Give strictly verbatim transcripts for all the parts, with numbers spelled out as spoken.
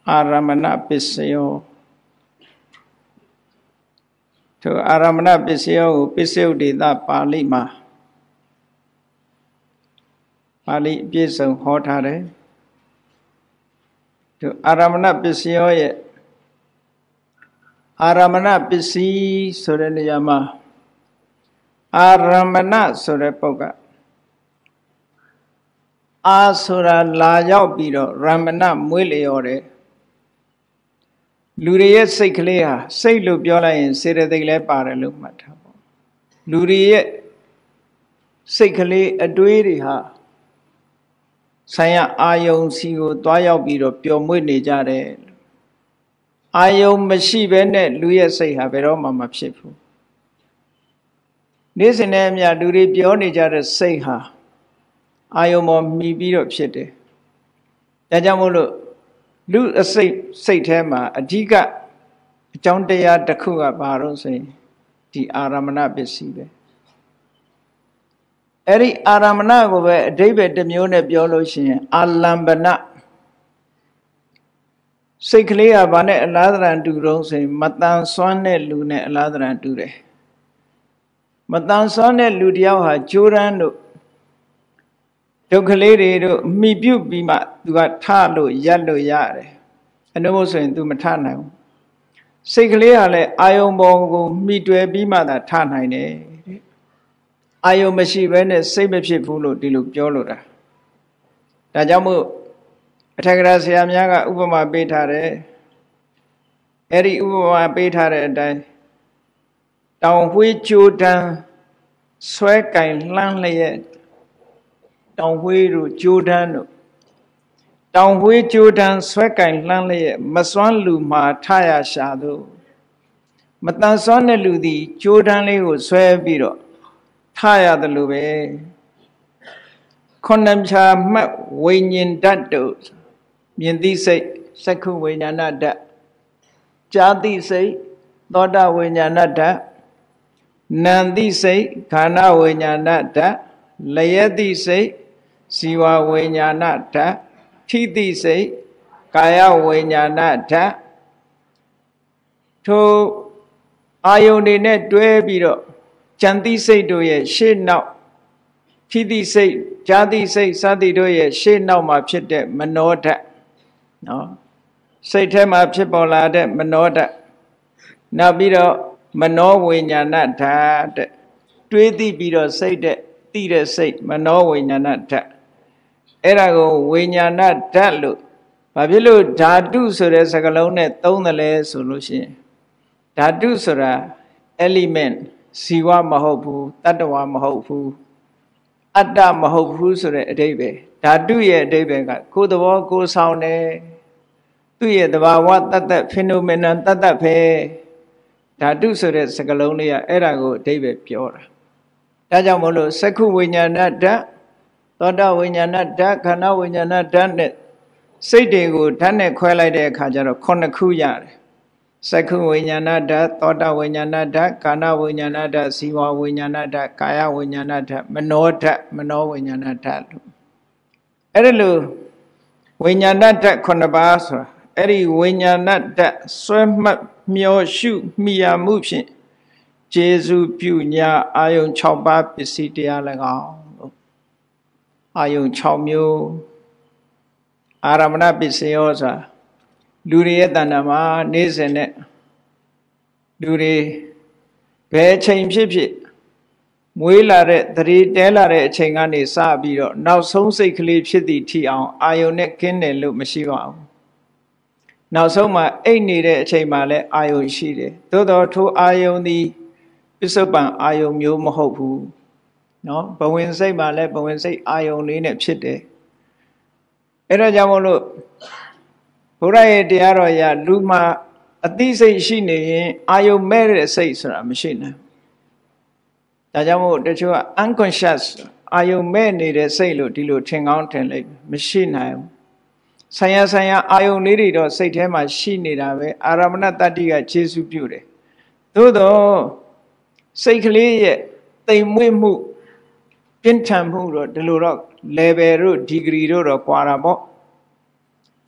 Aramana Piseo to Aramana Piseo Piseo di da Palima Pali Piso Hotare to Aramana Piseo ye Aramana Pisi Sureniyama Aramana Surepoga Asura Layo Bido Ramana Muliore Luriye Sikleha, say Lubiola in Sere de Le Paralumatabo. Luriye Sikle Aduiriha Saya Ayon Sigo, Dwaya Bido, Pio Munijare Ayon Mashibene, Luya say Haveroma Mapshifu. This in Emia Duri Pionijare say her Ayomo mi Bido Pshete Tajamolo. Lu a say say tema a diga John Dea Dakua Baro say the Aramana Besibe. Eri Aramana over David the Mune Biologian Alambana say clear Bane another and do rose Matan Sonne Lune another and do re Matan Sonne Ludiaha Jurando Dokalere mi bu bima tu got talo yellow yare. And also in Dumatana. Say clearly, Ayombo me to a bima that tanine. Ayomashi when same full dilup jolora. Tajamu Atagrasia Miaga Ubama Betare Eri Ubama Betare die. Down which you done swag and landlay. Down where Jordan Down where Jordan swag and landlay, Maswan Luma, Taya Shadow. Matansone Ludi, Jordan Leo, Swear Biro, Taya the Lube. Condemcha Map Wayne Dados. Yendi say, Saku Wayanada. Jadi say, Doda Wayanada. Nandi say, Kana Wayanada. Layadi say, Siwa Wenyanata, Titi say, Kaya Wenyanata, to Ayonine Dwebiro, Chanti say to ye, she now, Titi say, Jadi say, Sadi do ye, she now my pite, Manota, no, say tema pipolade, Manota, Nabiro, Mano Wenyanata, Twitty biro say that. Tira say, Mano Winyanata. Erago Winyana Talu. Pabilu Tadu Sura Sagalone, Tonale solution. Tadu Sura, element, Siwa Mahopu, Tatawa Mahopu, Ada Mahopu Sura Debe. Tadu ye Debe, Kudawa go sound eh. Do ye the Bawa Tata phenomenon Tata pe. Tadu Sura Sagalonia, Erago Debe Pure. Tajamolo, Saku Winyanata, Toda Winyanata, Kana Winyanata, Sadigo, Tane Quella de Kajaro, Konakuyar, Saku Winyanata, Toda Winyanata, Kana Winyanata, Siwa Winyanata, Kaya Winyanata, Manota, Mano Winyanata. Erilu Winyanata Konabasa, Eri Winyanata, Swim Mio Shoot Mia Mushi. Jesu Punya Ayon Chauba Pisitia Lago Ayon Chaumio Aramana Pisiosa Luriatanama Nisenet Luri Bear Chain Ship Muilare, three delare Changani Sabiro, now so sickly chitty tea on Ionet Kenne Look Mashiva. Now so my ain't needed Chamale Ion Shide, Todo to Ion the Bisoban Ion Mu Mohopu. No, but when say Male, but when say Ion in a chitty. Era Jamolo Purae Diaroya Luma at this age she Ion married says a machine. Tajamo that you are unconscious. Ion many the sailor till ting out and like machine. Saya saya Ion needed or say to him as she need away Aramana Tadiga Jesu beauty. Though Sakely they move Pintamuro, the Lurok, Levero, Degree or Quarabo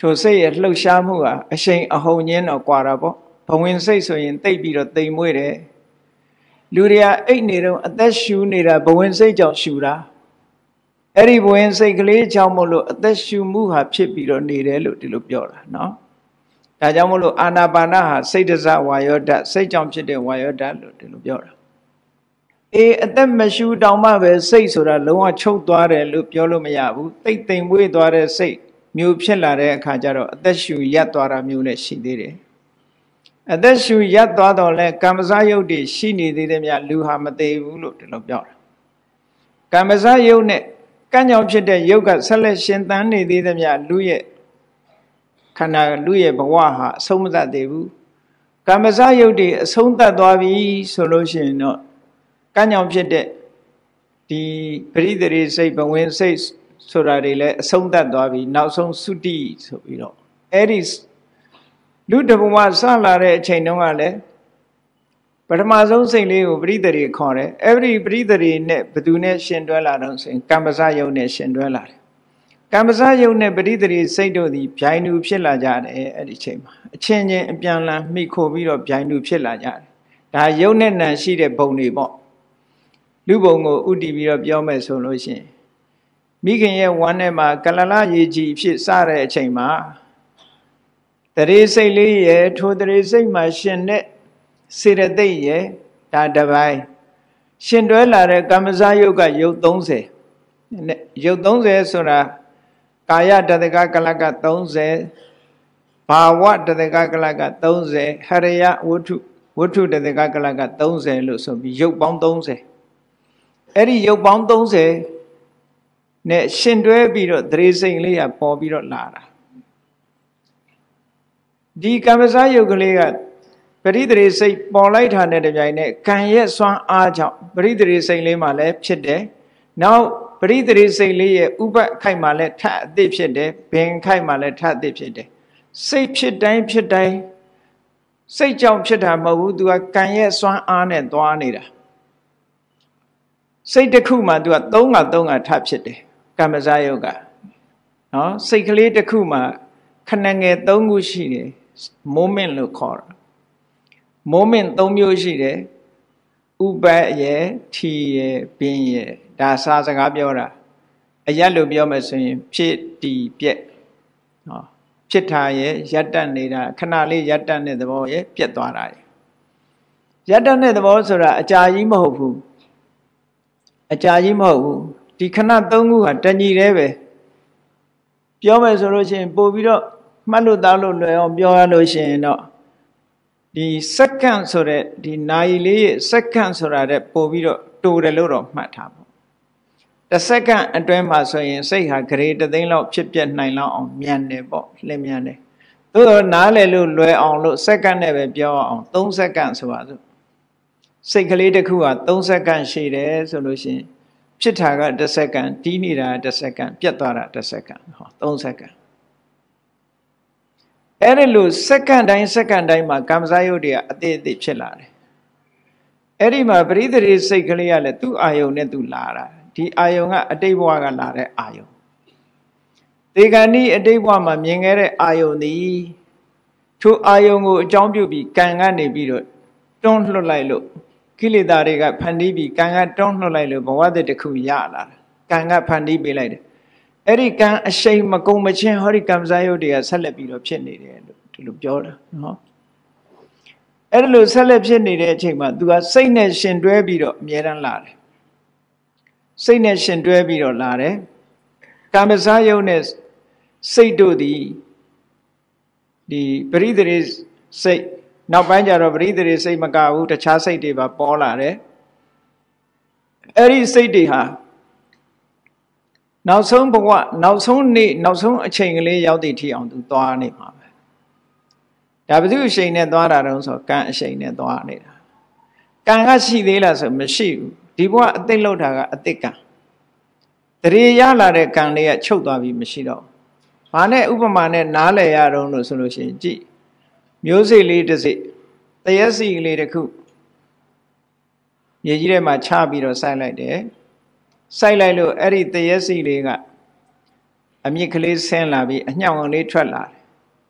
ထိုစိတ်ရဲ့လှုပ်ရှားမှုဟာအရှိန်အဟုန်ရင်းတော့ကွာတာပေါ့ဘဝင်စိတ်ဆိုရင်တိတ်ပြီးတော့တိမ်မွေးတယ်လူတွေကအိတ်နေတော့အသက်ရှူနေတာဘဝင်စိတ်ကြောင့်ရှူတာအဲ့ဒီဘဝင်စိတ်ကလေးကြောင့်မို့လို့အသက်ရှူမှုဟာဖြစ်ပြီးတော့နေတယ်လို့ဒီလိုပြောတာနော်ဒါကြောင့်မို့လို့အာနာပါနဟာစိတ်တစဝါယောဓာတ်စိတ်ကြောင့်ဖြစ်တဲ့ဝါယောဓာတ်လို့ဒီလိုပြောတာအေးအသက်မရှူတောင်မှပဲစိတ်ဆိုတာလုံးဝချုပ်သွားတယ်လို့ပြောလို့မရဘူးတိတ်တိမ်မွေးသွားတဲ့စိတ်မျိုးဖြစ်လာတဲ့အခါကျတော့အသက်ရှူရပ်သွားတာမျိုးလည်းရှိသေးတယ်အသက်ရှူရပ်သွားတော့လဲကမ္မဇယုတ်တွေရှိနေသေးတယ်မြတ်လူဟာမသေးဘူးလို့ဒီလိုပြောတာကမ္မဇယုတ်နဲ့ကံ့ကြောင့်ဖြစ်တဲ့ယုတ်ကဆက်လက်ရှင်သန်နေသေးတယ်မြတ်လူရဲ့ခန္ဓာလူရဲ့ဘဝဟာအဆုံးမသတ်သေးဘူးကမ္မဇယုတ်တွေအဆုံးသတ်သွားပြီဆိုလို့ရှိရင်တော့ကံ့ကြောင့်ဖြစ်တဲ့ဒီပရိသေရိစိတ်ဘဝင်စိတ်ဆိုတာတွေလည်းအဆုံးသတ်သွားပြီနောက်ဆုံးသုတိဆိုပြီးတော့အဲ့ဒီလူတဘဝစလာတဲ့အချိန်တုန်းကလည်းပထမဆုံးစိတ်လေးကိုပရိသေရိခေါ်တယ်အဲ့ဒီပရိသေရိနဲ့ဘသူနဲ့ရှင်တွဲလာတော့ဆိုရင်ကမ္မဇယုတ်နဲ့ရှင်တွဲလာတယ်ကမ္မဇယုတ်နဲ့ပရိသေရိစိတ်တို့သည်ဗျိုင်းတူဖြစ်လာကြတယ်အဲ့ဒီချိန်မှာအချင်းချင်းအပြန်လန်မိခိုပြီးတော့ဗျိုင်းတူဖြစ်လာကြတယ်ဒါယုတ်နဲ့နံရှိတဲ့ဘုံတွေပေါ့လူဘုံကိုဥတည်ပြီးတော့ပြောမယ်ဆိုလို့ရှိရင်မိခင်ရဲ့ဝမ်းထဲမှာကလလရေကြီးဖြစ်စတဲ့အချိန်မှာတရေစိတ်လေးရဲ့ထိုတရေစိတ်မှာရှင်တဲ့စေတသိက်ရဲ့ဒါတပိုင်းရှင်တွဲလာတဲ့ကမ္မဇယုတ်ကယုတ်သုံးဆယ်ယုတ်သုံးဆယ်ဆိုတာကာယတတကကလကသုံးဆယ်ဘာဝတတကကလကသုံးဆယ်ဟရယဝတ္ထုဝတ္ထုတတကကလကသုံးဆယ်လို့ဆိုပြီးယုတ်ပေါင်းသုံးဆယ်အဲ့ဒီယုတ်ပေါင်းသုံးဆယ်နဲ့ရှင်တွဲပြီးတော့တရေစိတ်လေးကပေါ်ပြီးတော့လာတာဒီကမ္မဇယုတ်ကလေးကပရိသေရိစိတ်ပေါ်လိုက်တာနဲ့တပြိုင်နက်ကံရဲ့စွမ်းအားကြောင့်ပရိသေရိစိတ်လေးမှလည်းဖြစ်တယ်နောက်ပရိသေရိစိတ်လေးရဲ့ဥပခိုက်မှလည်းထပ်အသစ်ဖြစ်တယ်ဘင်ခိုက်မှလည်းထပ်အသစ်ဖြစ်တယ်စိတ်ဖြစ်တိုင်းဖြစ်တိုင်းစိတ်ကြောင့်ဖြစ်တာမဟုတ်ဘူးသူကကံရဲ့စွမ်းအားနဲ့သွားနေတာစိတ်တစ်ခုမှ तू ကသုံးကသုံးကထပ်ဖြစ်တယ်ကမ္မဇယုတ်ကနော်စိတ်ကလေးတစ်ခုမှခဏငယ်သုံးခုရှိတယ် moment လို့ခေါ်တာ moment သုံးမျိုးရှိတယ်ဥပတ်ရဲ့ထီရဲ့ပင်ရဲ့ဒါစာစကားပြောတာအရက်လို့ပြောမယ်ဆိုရင်ဖြစ်တည်ပြက်နော်ဖြစ်တာရဲ့ရပ်တန့်နေတာခဏလေးရပ်တန့်တဲ့သဘောရဲ့ပြက်သွားတာရဲ့ရပ်တန့်တဲ့သဘောဆိုတာအကြာကြီးမဟုတ်ဘူးအကြာကြီးမဟုတ်ဘူးဒီခဏသုံးခုဟာတညီသေးပဲပြောမယ်ဆိုလို့ရှိရင်ပို့ပြီးတော့မှတ်လို့သားလို့လွယ်အောင်ပြောရလို့ရှိရင်တော့ဒီစက္ကန့်ဆိုတဲ့ဒီနာရီလေးရဲ့စက္ကန့်ဆိုတာတဲ့ပို့ပြီးတော့တိုးတယ်လို့တော့မှတ်ထားပေါ့တစ်စက္ကန့်အတွင်းမှာဆိုရင်စိတ်ဟာဂရေတစ်သိန်းလောက်ဖြစ်ပြနိုင်လောက်အောင်မြန်တယ်ပေါ့လင်းမြန်တယ်သို့တော့နားလည်လို့လွယ်အောင်လို့စက္ကန့်နဲ့ပဲပြောအောင်သုံးစက္ကန့်ဆိုပါစို့စိတ်ကလေးတစ်ခုကသုံးစက္ကန့်ရှိတယ်ဆိုလို့ရှိရင်ဖြစ်တာကတစ်စက္ကန့်တီးနေတာတစ်စက္ကန့်ပြတ်သွားတာတစ်စက္ကန့်ဟောသုံးစက္ကန့်အဲ့ဒီလိုစက္ကန့်တိုင်းစက္ကန့်တိုင်းမှာကမ္မဇယုတ်တွေကအသေးအသေးဖြစ်လာတယ်အဲ့ဒီမှာပရိသေရိစိတ်ကလေးကလည်းသူ့အာယုံနဲ့သူလာတာဒီအာယုံကအတိတ်ဘဝကလာတဲ့အာယုံဒေဂဏိအတိတ်ဘဝမှာမြင်ခဲ့တဲ့အာယုံသည်ထိုအာယုံကိုအကြောင်းပြုပြီးကံကနေပြီးတော့တွန်းလှုပ်လိုက်လို့ကိလေသာတွေကဖန်တီးပြီးကံကတွန်းလှုပ်လိုက်လို့ဘဝတည်းတစ်ခုရလာတာကံကဖန်တီးပေးလိုက်တယ်အဲ့ဒီကံအရှိန်မကုန်မချင်းဟောဒီကမ္မဇယုတ်တွေကဆက်လက်ပြီးတော့ဖြစ်နေတယ်လို့ဒီလိုပြောတာနော်အဲ့ဒါလို့ဆက်လက်ဖြစ်နေတဲ့အချိန်မှာ तू ကစိတ်နဲ့ရှင်တွဲပြီးတော့အမြဲတမ်းလာတယ်စိတ်နဲ့ရှင်တွဲပြီးတော့လာတယ်ကမ္မဇယုတ်နဲ့စိတ်တို့သည်ဒီပရိသေရိစိတ်နောက်ပိုင်းကျတော့ပရိသေရိစိတ်မကဘူးတခြားစိတ်တွေပါပေါ်လာတယ်အဲ့ဒီစိတ်တွေဟာနောက်ဆုံးဘဝနောက်ဆုံးနေ့နောက်ဆုံးအချိန်ကလေးရောက်သည့်ထိအောင်သူသွားနေမှာပဲဒါဘယ်သူအချိန်နဲ့သွားတာတုံးဆိုကံအချိန်နဲ့သွားနေတာကံကရှိသေးလားဆိုမရှိဘူးဒီဘဝအသိလောက်တာကအသိကံတရေရလာတဲ့ကံလေးကချုပ်သွားပြီးမရှိတော့ဘာနဲ့ဥပမာနဲ့နားလည်ရတော့လို့ဆိုလို့ရှိရင်ကြည့်မျိုးစိလေးတစ်စိတရက်စီကလေးတစ်ခုမြေကြီးထဲမှာချပြီးတော့စိုက်လိုက်တယ်စိုက်လိုက်လို့အဲ့ဒီတရက်စီလေးကအမြင့်ကလေးဆင်းလာပြီးအညှောင်ကလေးထွက်လာတယ်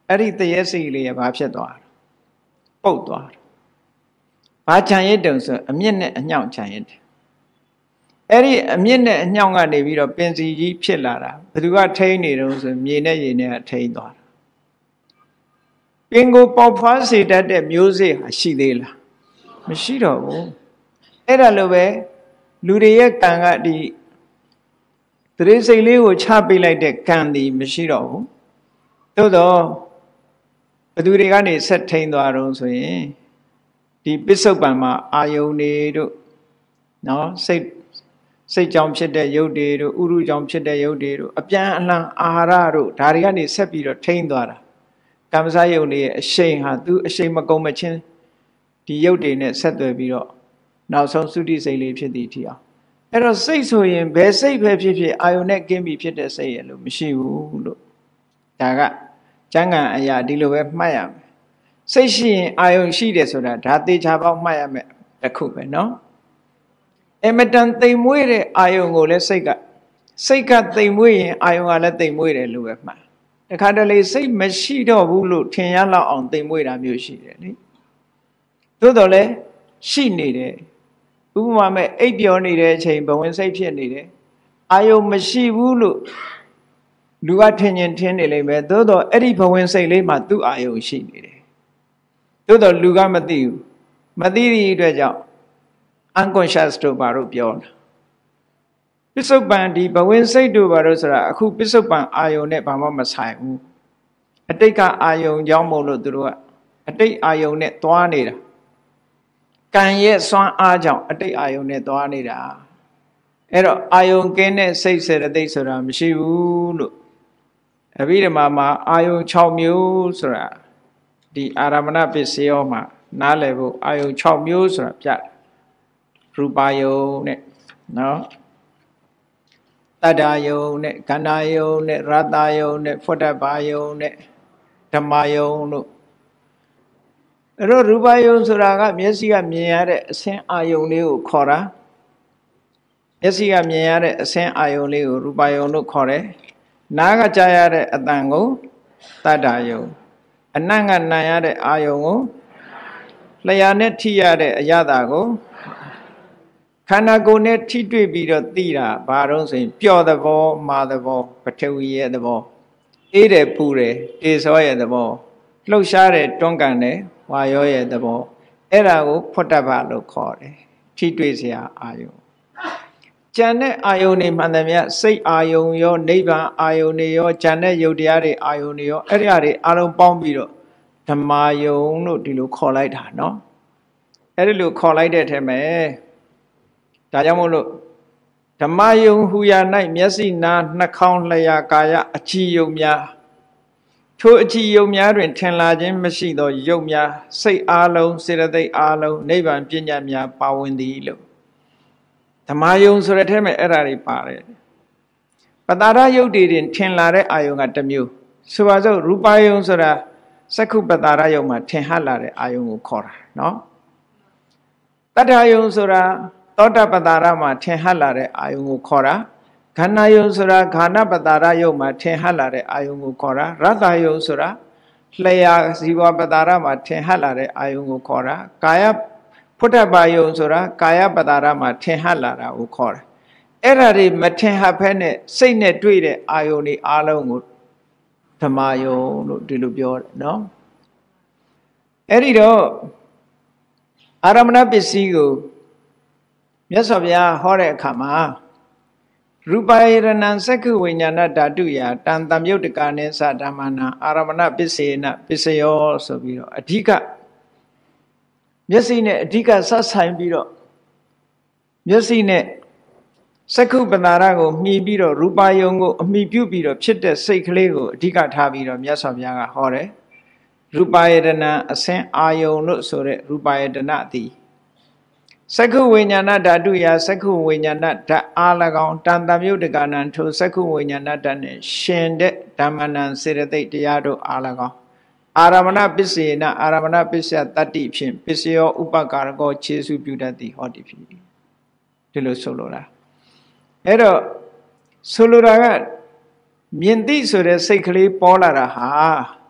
အဲ့ဒီတရေစိတ်လေးကဘာဖြစ်သွားလဲပုတ်သွားတယ်ဘာခြံရစ်တုံဆိုအမြင့်နဲ့အညောင်ခြံရစ်တယ်အဲ့ဒီအမြင့်နဲ့အညောင်ကနေပြီးတော့ပင်စီကြီးဖြစ်လာတာဘယ်သူကထိန်းနေတုံးဆိုမြေနဲ့ရေနဲ့ကထိန်းသွားတာပင်ကိုပေါက်ဖွားစေတတ်တဲ့မျိုးစေ့ဟာရှိသေးလားမရှိတော့ဘူးအဲ့ဒါလိုပဲလူတွေရဲ့ကံကဒီတရေစိတ်လေးကိုချပေးလိုက်တဲ့ကံဒီမရှိတော့ဘူးသို့တော့ဘသူတွေကနေဆက်ထိန်သွားတော့ဆိုရင်ဒီပစ္စုပန်မှာအာယုန်တွေတို့နော်စိတ်စိတ်ကြောင့်ဖြစ်တဲ့ယုတ်တွေတို့ဥရုကြောင့်ဖြစ်တဲ့ယုတ်တွေတို့အပြန်အလှန်အာဟာရတို့ဒါတွေကနေဆက်ပြီးတော့ထိန်သွားတာကမ္မစယုတ်တွေရဲ့အရှိန်ဟာသူအရှိန်မကုန်မချင်းဒီယုတ်တွေနဲ့ဆက်သွယ်ပြီးတော့နောက်ဆုံးသုတိစိတ်လေးဖြစ်သည်ထီအောင်အဲ့တော့စိတ်ဆိုရင်ဘယ်စိတ်ပဲဖြစ်ဖြစ်အာယုန်နဲ့ကင်းပြီးဖြစ်တဲ့စိတ်ရဲ့လို့မရှိဘူးလို့ဒါကကျမ်းဂန်အရာဒီလိုပဲမှတ်ရမယ်စိတ်ရှိရင်အာယုန်ရှိတယ်ဆိုတာဒါသေချာပေါက်မှတ်ရမယ်တစ်ခုပဲနော်အမတန်သိမ်မွေးတဲ့အာယုန်ကိုလည်းစိတ်ကစိတ်ကသိမ်မွေးရင်အာယုန်ကလည်းသိမ်မွေးတယ်လို့ပဲမှတ်တခါတလေစိတ်မရှိတော့ဘူးလို့ထင်ရလောက်အောင်သိမ်မွေးတာမျိုးရှိတယ်လေသို့တော်လည်းရှိနေတယ်ဥပမာမဲ့အိပ်ပျော်နေတဲ့အချိန်ဘဝင်စိတ်ဖြစ်နေတယ်အာယုန်မရှိဘူးလို့လူကထင်ရင်ထင်နေလိမ့်မယ်သို့တော့အဲ့ဒီဘဝင်စိတ်လေးမှာသူ့အာယုန်ရှိနေတယ်သို့တော့လူကမသိဘူးမသိတဲ့အတွက်ကြောင့် unconscious တို့ဘာလို့ပြောလဲပစ္စုပန်ဒီဘဝင်စိတ်တို့ဘာလို့ဆိုတာအခုပစ္စုပန်အာယုန်နဲ့ဘာမှမဆိုင်ဘူးအတိတ်ကအာယုန်ကြောင့်မို့လို့သူတို့ကအတိတ်အာယုန်နဲ့သွားနေတာကံရဲ့စွမ်းအားကြောင့်အတိတ်အာယုန်နဲ့သွားနေတာအဲ့တော့အာယုန်ကင်းတဲ့စိတ်စေတသိက်ဆိုတာမရှိဘူးလို့အဘိဓမ္မာမှာအာယုန်၆မျိုးဆိုတာဒီအာရမဏပစ္စယောမှာနားလည်ဖို့အာယုန်၆မျိုးဆိုတာပြတယ်ရူပယုန်နဲ့နော်တတ္တယုန်နဲ့ကန္နာယုန်နဲ့ရတ္တယုန်နဲ့ဖွတ်တ္တဘာယုန်နဲ့ဓမ္မယုန်တို့အဲ့တော့ရူပယုန်ဆိုတာကမျက်စိကမြင်ရတဲ့အဆင်းအာယုန်လေးကိုခေါ်တာမျက်စိကမြင်ရတဲ့အဆင်းအာယုန်လေးကိုရူပယုန်လို့ခေါ်တယ်နားကကြားရတဲ့အတန်ကိုတတ္တယုန်အနံ့ကနာရတဲ့အာယုန်ကိုလျှာနဲ့ထိရတဲ့အရသာကိုခန္ဓာကိုယ်နဲ့ထိတွေ့ပြီးတော့သိတာဘာလို့ဆိုရင်ပျော့သဘောမာသဘောပထဝီရဲ့သဘောအေးတယ်ပူတယ်တေဇောရဲ့သဘောလှုပ်ရှားတယ်တွန်းကန်တယ်ဝါရောရဲ့သဘောအဲ့ဒါကိုဖွတ်တ္တဗလို့ခေါ်တယ်ထိတွေ့စရာအာယုန်ဉာဏ်နဲ့အာယုန်တွေမှန်တယ်မြတ်စိတ်အာယုန်ရောနိဗ္ဗာန်အာယုန်တွေရောဉာဏ်နဲ့ယုတ်တရားတွေအာယုန်တွေရောအဲ့ဒီအရာတွေအလုံးပေါင်းပြီးတော့ဓမ္မယုန်လို့ဒီလိုခေါ်လိုက်တာနော်အဲ့ဒီလိုခေါ်လိုက်တဲ့ထဲမှာဒါကြောင့်မို့လို့ဓမ္မယုန်ဟူရာ၌မျက်စိနာနှာခေါင်းလျှာကာယအကြည်ယုံများထိုအကြည်ယုံများတွင်ထင်လာခြင်းမရှိသောယုတ်များစိတ်အားလုံးစေတသိက်အားလုံးနိဗ္ဗာန်ပညာများပါဝင်သည်လို့ဓမ္မယုံဆိုတဲ့ထဲမှာအဲ့ဒါတွေပါတယ်ပတာရယုတ်တွေတင်ထင်လာတဲ့အာယုံကတစ်မျိုးဆိုပါစို့ရူပယုံဆိုတာစက္ခုပတာရယုံမှာထင်ဟလာတဲ့အာယုံကိုခေါ်တာနော်တတ္ထယုံဆိုတာသောတပတာရမှာထင်ဟလာတဲ့အာယုံကိုခေါ်တာခန္ဓာယုံဆိုတာခန္ဓာပတာရယုံမှာထင်ဟလာတဲ့အာယုံကိုခေါ်တာရတ္တယုံဆိုတာလျှာဇီဝပတာရမှာထင်ဟလာတဲ့အာယုံကိုခေါ်တာကာယဖွတ်တ္တဘာယုံဆိုတာကာယပတာရမှာထင်ဟလာတာကိုခေါ်တာအဲ့ဒါတွေမထင်ဟဖဲနဲ့စိတ်နဲ့တွေ့တဲ့အာယုံတွေအားလုံးကိုဓမ္မယုံလို့ဒီလိုပြောတယ်နော်အဲ့ဒီတော့အာရမဏပစ္စည်းကိုမြတ်စွာဘုရားဟောတဲ့အခါမှာရူပယရဏံသက္ခဝိညာဏဓာတုယတံတံမြုတ်တကာနေသဓမ္မနာအာရမဏပစ္စေနပစ္စယောဆိုပြီးတော့အဓိကမျက်စိနဲ့အဓိကဆက်ဆိုင်ပြီးတော့မျက်စိနဲ့သက္ခုပတာရကိုမှီပြီးတော့ရူပယုံကိုအမှီပြုပြီးတော့ဖြစ်တဲ့စိတ်ကလေးကိုအဓိကထားပြီးတော့မြတ်စွာဘုရားကဟောတယ်ရူပယတနာအစင်အာယုံလို့ဆိုတဲ့ရူပယတနာသည်သက္ခုဝိညာဏဓာတုယသက္ခုဝိညာဏဓာတ်အား၎င်းတန်တမြုတ်တကနံထိုသက္ခုဝိညာဏဓာတ်နဲ့ရှင်တဲ့ဓမ္မနံစေတသိက်တရားတို့အား၎င်းအာရမဏပစ္စေနအာရမဏပစ္စယတတ္တိဖြင့်ပစ္စယောဥပကာရကောခြေစုပြုတတ်သည်ဟောတိဖြစ်ဒီလိုဆိုလိုတာအဲ့တော့ဆိုလိုတာကမြင်သိဆိုတဲ့စိတ်ကလေးပေါ်လာတာဟာ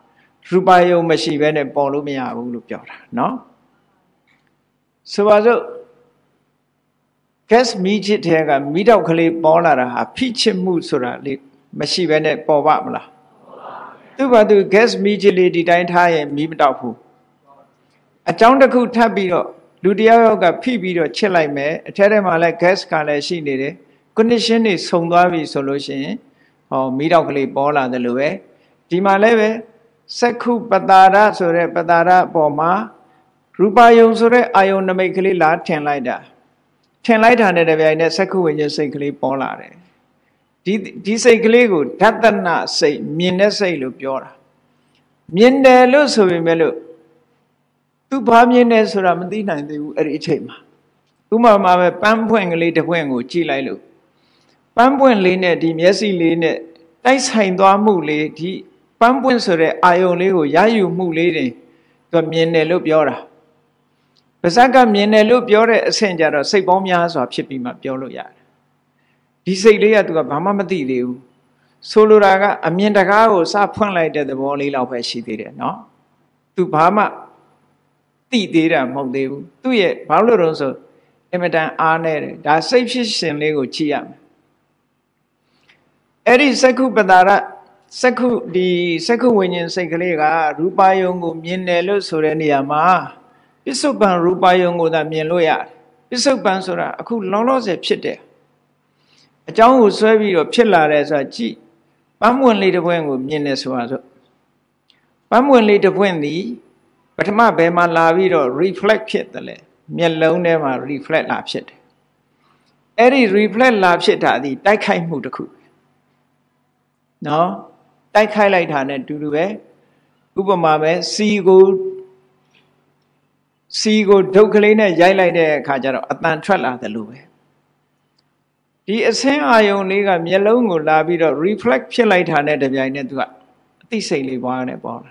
rupayoမရှိဘဲနဲ့ပေါ်လို့မရဘူးလို့ပြောတာเนาะဆိုပါစို့ gas မီးချစ်တဲ့ကမီးတောက်ကလေးပေါ်လာတာဟာဖိချစ်မှုဆိုတာလေးမရှိဘဲနဲ့ပေါ်ပါမလားသူ့ဘာသူ gas မီးချစ်လေးဒီတိုင်းထားရင်မီးမတောက်ဘူးအကြောင်းတစ်ခုထပ်ပြီးတော့လူတယောက်ယောက်ကဖိပြီးတော့ချစ်လိုက်မယ်အထက်ထဲမှာလည်း gas ကလည်းရှိနေတယ် condition တွေဆုံသွားပြီဆိုလို့ရှိရင်ဟောမီးတောက်ကလေးပေါ်လာတယ်လို့ပဲဒီမှာလည်းပဲစက္ခုပတာရဆိုတဲ့ပတာရအပေါ်မှာရူပယုံဆိုတဲ့အာယုံနမိတ်ကလေးလာထင်လိုက်တာထင်လိုက်တာနဲ့တပြိုင်နက်စက္ခုဝိညာဉ်စိတ်ကလေးပေါ်လာတယ်ဒီဒီစိတ်ကလေးကိုဓတ္တနစိတ်မြင်တဲ့စိတ်လို့ပြောတာမြင်တယ်လို့ဆိုပေမဲ့လို့သူဘာမြင်တယ်ဆိုတာမသိနိုင်သေးဘူးအဲ့ဒီအချိန်မှာဥပမာပဲပန်းပွင့်ကလေးတစ်ပွင့်ကိုကြည့်လိုက်လို့ပန်းပွင့်လေးနဲ့ဒီမျက်စိလေးနဲ့တိုက်ဆိုင်သွားမှုလေးဒီပန်းပွင့်ဆိုတဲ့အာယုံလေးကိုရယူမှုလေးတွေသူမြင်တယ်လို့ပြောတာပါဇက်ကမြင်တယ်လို့ပြောတဲ့အဆင့်ကြတော့စိတ်ပေါင်းများစွာဖြစ်ပြီးမှပြောလို့ရတယ်ဒီစိတ်လေးကသူကဘာမှမသိသေးဘူးဆိုလိုတာကအမြင်တကားကိုစဖွင့်လိုက်တဲ့သဘောလေးလောက်ပဲရှိသေးတယ်เนาะသူဘာမှသိသေးတာမဟုတ်သေးဘူးသူ့ရဲ့ဘာလို့လဲဆိုအင်မတန်အားနေတယ်ဒါစိတ်ဖြစ်ရှင်လေးကိုကြည့်ရမယ်အဲ့ဒီစက္ခုပတာရစက္ခုဒီစက္ခုဝိညာဉ်စိတ်ကလေးကရူပယုံကိုမြင်တယ်လို့ဆိုတဲ့နေရာမှာပစ္စုပန်ရူပယုံကိုသာမြင်လို့ရတယ်ပစ္စုပန်ဆိုတာအခုလောလောဆယ်ဖြစ်တယ်အကြောင်းကိုဆွဲပြီးတော့ဖြစ်လာတယ်ဆိုတာကြည့်ပန်းမွင့်လေးတစ်ပွင့်ကိုမြင်တယ်ဆိုတာဆိုပန်းမွင့်လေးတစ်ပွင့်သည်ပထမဘယ်မှာလာပြီးတော့ reflect ဖြစ်တယ်လေမျက်လုံးထဲမှာ reflect လာဖြစ်တယ်အဲ့ဒီ reflect လာဖြစ်တာဒီတိုက်ခိုက်မှုတစ်ခုနော်တိုက်ခိုက်လိုက်တာနဲ့တူတူပဲဥပမာပဲစီကိုစီကိုဒုတ်ကလေးနဲ့ရိုက်လိုက်တဲ့အခါကျတော့အတန်ထွက်လာတယ်လို့ပဲဒီအစင်းအာယုံလေးကမျက်လုံးကိုလာပြီးတော့ reflect ဖြစ်လိုက်တာနဲ့တပြိုင်နက်သူကအသိစိတ်လေးပွားနေပေါ်လာ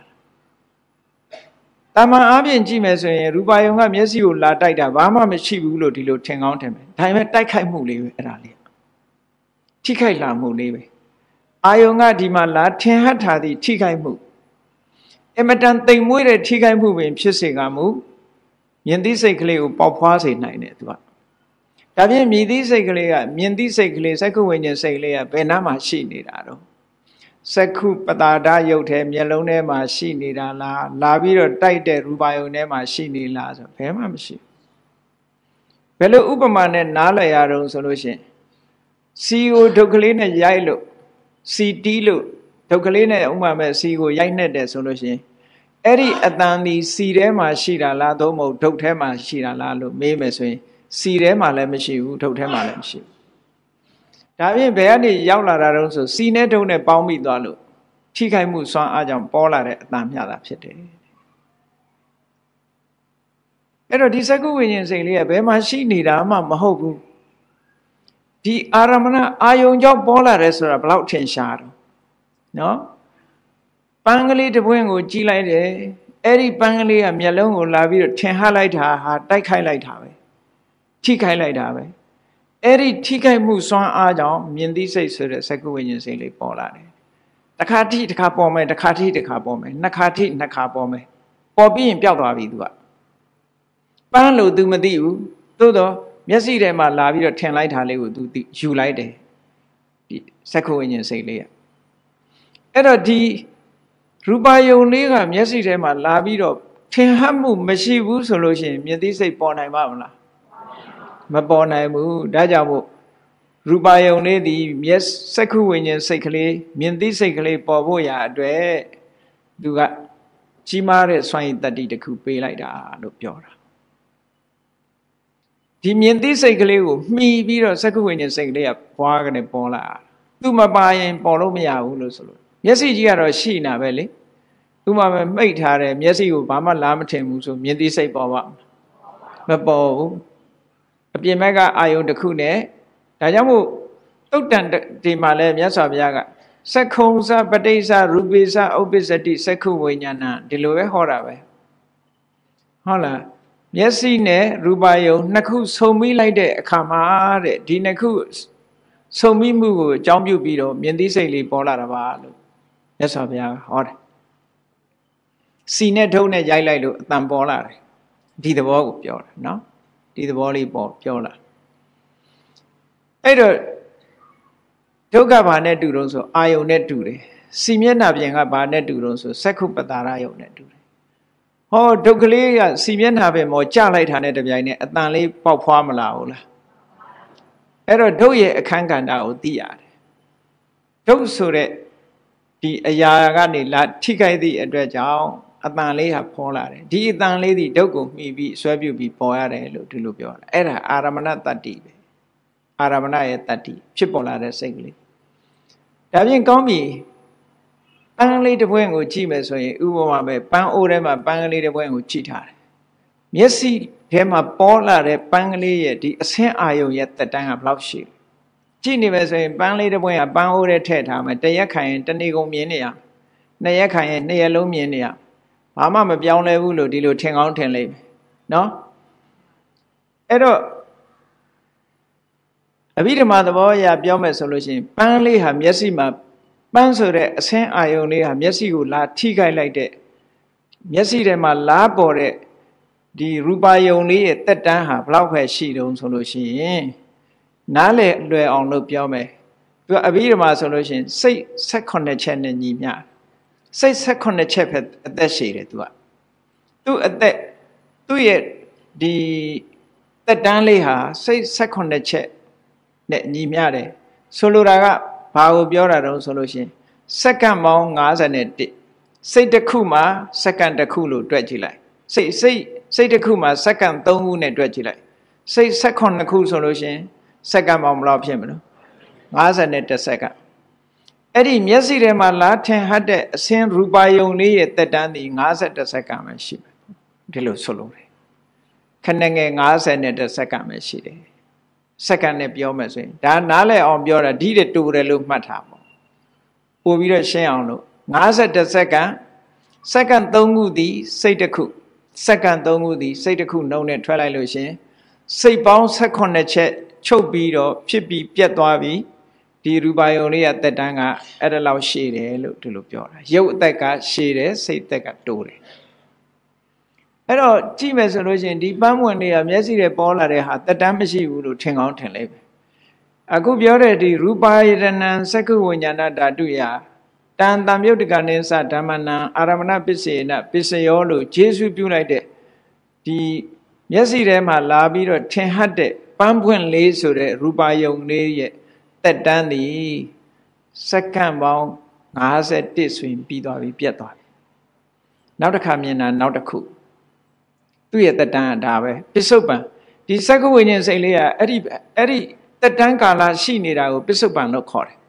တာမန်အားဖြင့်ကြည့်မယ်ဆိုရင်ရူပယုံကမျက်စိကိုလာတိုက်တာဘာမှမရှိဘူးလို့ဒီလိုထင်ကောင်းထင်မယ်ဒါပေမဲ့တိုက်ခိုက်မှုလေးပဲအဲ့ဒါလေးထိခိုက်လာမှုလေးပဲအာယုံကဒီမှာလာထင်ဟတ်ထားသည့်ထိခိုက်မှုအမတန်တိမ်မွေးတဲ့ထိခိုက်မှုပင်ဖြစ်စေကမူမြင်သိစိတ်ကလေးကိုပေါက်ဖွားစေနိုင်တယ်သူကဒါဖြင့်မြင်သိစိတ်ကလေးကမြင်သိစိတ်ကလေးစက္ခုဝိညာဉ်စိတ်ကလေးကဘယ်နားမှာရှိနေတာတော့စက္ခုပတာဒယုတ်ထဲမျက်လုံးထဲမှာရှိနေတာလားလာပြီးတော့တိုက်တဲ့ရူပယုံထဲမှာရှိနေလားဆိုဘယ်မှမရှိဘယ်လိုဥပမာနဲ့နားလည်ရတော့ဆိုလို့ရှိရင်စီကိုဒုက္ခလေးနဲ့ရိုက်လို့စီတီးလို့ဒုက္ခလေးနဲ့ဥပမာမဲ့စီကိုရိုက်နှက်တယ်ဆိုလို့ရှိရင်အဲ့ဒီအတန်ဒီစီထဲမှာရှိတာလားသို့မဟုတ်ဒုတ်ထဲမှာရှိတာလားလို့မေးမယ်ဆိုရင်စီထဲမှာလည်းမရှိဘူးဒုတ်ထဲမှာလည်းမရှိဘူးဒါဖြင့်ဘယ်ကနေရောက်လာတာတုံးဆိုစီနဲ့ဒုတ်နဲ့ပေါင်းပြီးသွားလို့ထိခိုက်မှုစွမ်းအားကြောင့်ပေါ်လာတဲ့အတန်မျှတာဖြစ်တယ်အဲ့တော့ဒီစက္ခုဝိညာဉ်စိတ်လေးကဘယ်မှာရှိနေတာမှမဟုတ်ဘူးဒီအာရမဏအာယုံကြောင့်ပေါ်လာတယ်ဆိုတာဘယ်လောက်ထင်ရှားတော့နော်ပန်းကလေးတစ်ပွင့်ကိုကြည့်လိုက်တယ်အဲ့ဒီပန်းကလေးကမျက်လုံးကိုလာပြီးတော့ထင်ဟလိုက်တာဟာတိုက်ခိုက်လိုက်တာပဲထိခိုက်လိုက်တာပဲအဲ့ဒီထိခိုက်မှုစွမ်းအားကြောင့်မြင်သိစိတ်ဆိုတဲ့စက္ခုဝိညာဉ်စိတ်လေးပေါ်လာတယ်တစ်ခါထိတစ်ခါပေါ်မယ်တစ်ခါထိတစ်ခါပေါ်မယ်နှစ်ခါထိနှစ်ခါပေါ်မယ်ပေါ်ပြီးရင်ပျောက်သွားပြီသူကပန်းလို့ तू မသိဘူးသို့တော့မျက်စိထဲမှာလာပြီးတော့ထင်လိုက်တာလေးကို तू ယူလိုက်တယ်ဒီစက္ခုဝိညာဉ်စိတ်လေးကအဲ့တော့ဒီရူပယုံလေးကမျက်စိထဲမှာလာပြီးတော့ထင်ဟပ်မှုမရှိဘူးဆိုလို့ရှိရင်မြင်သိစိတ်ပေါ်နိုင်ပါမလားမပေါ်နိုင်ဘူးဒါကြောင့်မို့ရူပယုံလေးဒီမျက်စက္ခုဝိညာဉ်စိတ်ကလေးမြင်သိစိတ်ကလေးပေါ်ဖို့ရာအတွက်သူကကြီးမားတဲ့စွမ်းရည်တတ္တိတစ်ခုပေးလိုက်တာလို့ပြောတာဒီမြင်သိစိတ်ကလေးကိုမှီပြီးတော့စက္ခုဝိညာဉ်စိတ်ကလေးကဘွားကနေပေါ်လာသူမပါရင်ပေါ်လို့မရဘူးလို့ဆိုလို့မျက်စိကြီးကတော့ရှိနေတာပဲလေဥပမာပဲမှိတ်ထားတယ်မျက်စိကိုဘာမှလားမထင်ဘူးဆိုမြင်သိစိတ်ပေါ်ပါမပေါ်ဘူးအပြင်ဘက်ကအာယုံတစ်ခုနဲ့ဒါကြောင့်မို့တုတ်တန်ဒီမှာလဲမြတ်စွာဘုရားကစက္ခုံစပဋိစ္စရူပိစ္စဥပ္ပစ္စတိစက္ခုဝိညာဏဒီလိုပဲဟောတာပဲဟုတ်လားမျက်စိနဲ့ရူပယုံနှစ်ခုဆုံမိလိုက်တဲ့အခါမှာတဲ့ဒီနှစ်ခုဆုံမိမှုကိုအကြောင်းပြုပြီးတော့မြင်သိစိတ်လေးပေါ်လာတာပါလို့မြတ်စွာဘုရားဟောတယ်စီနဲ့ထုံးနဲ့ရိုက်လိုက်လို့အတန်ပေါ်လာတယ်ဒီသဘောကိုပြောတာနော်ဒီသဘောလေးပေါ်ပြောလာအဲ့တော့ဒုက္ခဘာနဲ့တူတော့ဆိုအာယုန်နဲ့တူတယ်စီမျက်နှာပြင်ကဘာနဲ့တူတော့ဆိုစက္ခုပတာရယုန်နဲ့တူတယ်ဟောဒုက္ခလေးကစီမျက်နှာပြင်မောကြလိုက်တာနဲ့တပြိုင်နက်အတန်လေးပေါက်ဖွားမလာဘူးလားအဲ့တော့ဒုရဲ့အခန်းကဏ္ဍကိုသိရတယ်ဒုဆိုတဲ့ဒီအရာကနေလာထိခိုက်သည့်အတွက်ကြောင့်အတန်လေးဟာဖောလာတယ်ဒီအတန်လေးဒီဒုကိုမှီပြီးဆွဲပြုတ်ပြီးပေါ်ရတယ်လို့ဒီလိုပြောတာအဲ့ဒါအာရမဏတတ္တိပဲအာရမဏရဲ့တတ္တိဖြစ်ပေါ်လာတဲ့စိတ်ကလေးဒါဖြင့်ကောင်းပြီပန်းလေးတစ်ပွင့်ကိုကြည့်မယ်ဆိုရင်ဥပမာပဲပန်းအိုးထဲမှာပန်းကလေးတစ်ပွင့်ကိုကြည့်ထားတယ်မျက်စိထဲမှာပေါ်လာတဲ့ပန်းကလေးရဲ့ဒီအဆင်းအာယုံရဲ့တက်တန်းကဘယ်လောက်ရှိလဲကြည့်နေမယ်ဆိုရင်ပန်းလေးတစ်ပွင့်ကပန်းအိုးထဲထည့်ထားမယ်တရက်ခိုင်ရင်တနေ့ကုန်မြင်နေရနှစ်ရက်ခိုင်ရင်နှစ်ရက်လုံးမြင်နေရဘာမှမပြောင်းလဲဘူးလို့ဒီလိုထင်ကောင်းထင်လိမ့်မယ်နော်အဲ့တော့အဘိဓမ္မာသဘောအရပြောမယ်ဆိုလို့ရှိရင်ပန်းလေးဟာမျက်စိမှာပန်းဆိုတဲ့အဆင်းအာယုံလေးဟာမျက်စိကိုလာထိခိုက်လိုက်တဲ့မျက်စိထဲမှာလားပေါ်တဲ့ဒီရူပါယုံလေးရဲ့တက်တန်းဟာဘလောက်ပဲရှိတုံးဆိုလို့ရှိရင်နားလေလွယ်အောင်လို့ပြောမယ်သူကအဘိဓမ္မာဆိုလို့ရှိရင်စိတ်၁၈ချက်နဲ့ညီမျှစိတ်၁၈ချက်ပဲအသက်ရှိတယ်သူကသူ့အသက်သူ့ရဲ့ဒီတက်တန်းလေးဟာစိတ်၁၈ချက်နဲ့ညီမျှတယ်ဆိုလိုတာကဘာကိုပြောတာတုံးဆိုလို့ရှိရင်စက္ကန့်ပေါင်း၅၁စိတ်တစ်ခုမှာစက္ကန့်တစ်ခုလို့တွက်ကြည့်လိုက်စိတ်စိတ်စိတ်တစ်ခုမှာစက္ကန့်၃ခုနဲ့တွက်ကြည့်လိုက်စိတ်၁၈ခုဆိုလို့ရှိရင်စက္ကန့်ပေါင်းဘယ်လောက်ဖြစ်မလဲ၅၁စက္ကန့်အဲ့ဒီမျက်စိထဲမှာလာထင်ဟတ်တဲ့အစင်းရူပါယုံလေးရဲ့တက်တန်းဒီ၅၁စက္ကန့်ပဲရှိမယ်ဒီလိုဆိုလို့တယ်ခဏငယ်၅၁စက္ကန့်ပဲရှိတယ်စက္ကန့်နဲ့ပြောမယ်ဆိုရင်ဒါနားလည်အောင်ပြောတာဒီတဲ့တူတယ်လို့မှတ်ထားပေါ့ပို့ပြီးတော့ရှင်းအောင်လို့၅၁စက္ကန့်စက္ကန့်၃ခုသည်စိတ်တစ်ခုစက္ကန့်၃ခုသည်စိတ်တစ်ခုနှုံးနဲ့ထွက်လိုက်လို့ရှင်စိတ်ပေါင်း၁၈ချက်ချုပ်ပြီးတော့ဖြစ်ပြီးပြတ်သွားပြီးဒီရူပါယုံလေးရတက်တန်းကအဲ့ဒါလောက်ရှည်တယ်လို့ဒီလိုပြောတာရုပ်အသက်ကရှည်တယ်စိတ်အသက်ကတိုးတယ်အဲ့တော့ကြည့်မယ်ဆိုလို့ရှိရင်ဒီပန်းပွင့်လေးကမျက်စိထဲပေါ်လာတဲ့ဟာတက်တန်းမရှိဘူးလို့ထင်ကောင်းထင်လိမ့်မယ်အခုပြောတဲ့ဒီရူပါယတနံစက္ခုဝိညာဏဓာတုယတန်တံမြုပ်တကနိသဓမ္မနံအာရမဏပစ္စေနပစ္စယောလို့ဂျေစုပြုလိုက်တဲ့ဒီမျက်စိထဲမှာလာပြီးတော့ထင်ဟတ်တဲ့ပန်းပွင့်လေးဆိုတဲ့ရူပါယုံလေးရဲ့တက်တန်းသည်စက္ကန့်ပေါင်း၅၁ဆိုရင်ပြီးသွားပြီပြတ်သွားပြီနောက်တစ်ခါမြင်တာနောက်တစ်ခုသူ့ရဲ့တက်တန်းကဒါပဲပစ္စုပန်ဒီစက္ကဝိညာဉ်စိတ်လေးကအဲ့ဒီအဲ့ဒီတက်တန်းကာလရှိနေတာကိုပစ္စုပန်လို့ခေါ်တယ်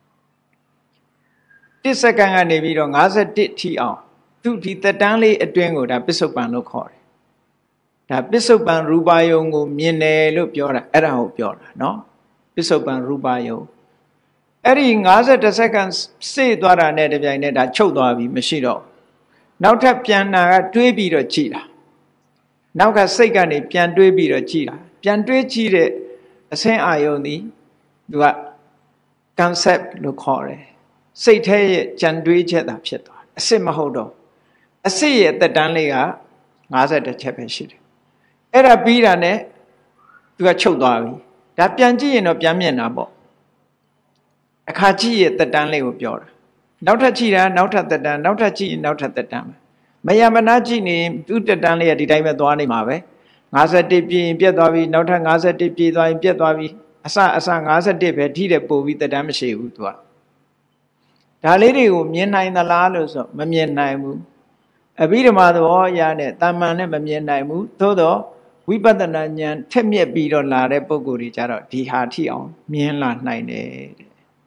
တစ်စက္ကန့်ကနေပြီးတော့၅၁ထိအောင်သူဒီတက်တန်းလေးအတွင်းကိုဒါပစ္စုပန်လို့ခေါ်တယ်ဒါပစ္စုပန်ရူပါယုံကိုမြင်တယ်လို့ပြောတာအဲ့ဒါကိုပြောတာနော်ပစ္စုပန်ရူပါယုံအဲ့ဒီ၅၁စက္ကန့်စေ့သွားတာနဲ့တပြိုင်နက်ဒါချုပ်သွားပြီမရှိတော့နောက်ထပ်ပြန်နာကတွေးပြီးတော့ကြည်တာနောက်ကစိတ်ကနေပြန်တွေးပြီးတော့ကြည်တာပြန်တွေးကြည့်တဲ့အဆင်းအာယုံသည်သူက concept လို့ခေါ်တယ်စိတ်ထဲရဲ့ကြံတွေးချက်သာဖြစ်သွားတယ်အစစ်မဟုတ်တော့အစစ်ရဲ့တက်တန်းလေးက၅၁ချက်ပဲရှိတယ်အဲ့ဒါပြီးတာနဲ့သူကချုပ်သွားပြီဒါပြန်ကြည့်ရင်တော့ပြန်မြင်တာပေါ့အခါကြည့်ရဲ့တက်တန်းလေးကိုပြောတာနောက်ထပ်ကြည့်တာနောက်ထပ်တက်တန်းနောက်ထပ်ကြည့်ရင်နောက်ထပ်တက်တန်းမယမနာကြည့်နေသူ့တက်တန်းလေးကဒီတိုင်းပဲသွားနေမှာပဲ၅၁ပြည့်ရင်ပြတ်သွားပြီနောက်ထပ်၅၁ပြည့်သွားရင်ပြတ်သွားပြီအစအစ၅၁ပဲထိတဲ့ပို့ပြီးတက်တန်းမရှိဘူးသူကဒါလေးတွေကိုမြင်နိုင်သလားလို့ဆိုမမြင်နိုင်ဘူးအဘိဓမ္မာသဘောအရနဲ့တာမန်နဲ့မမြင်နိုင်ဘူးသို့တော့ဝိပဿနာဉာဏ်ထက်မြက်ပြီးတော့လာတဲ့ပုဂ္ဂိုလ်တွေကြတော့ဒီဟာထိအောင်မြင်လာနိုင်တယ်တဲ့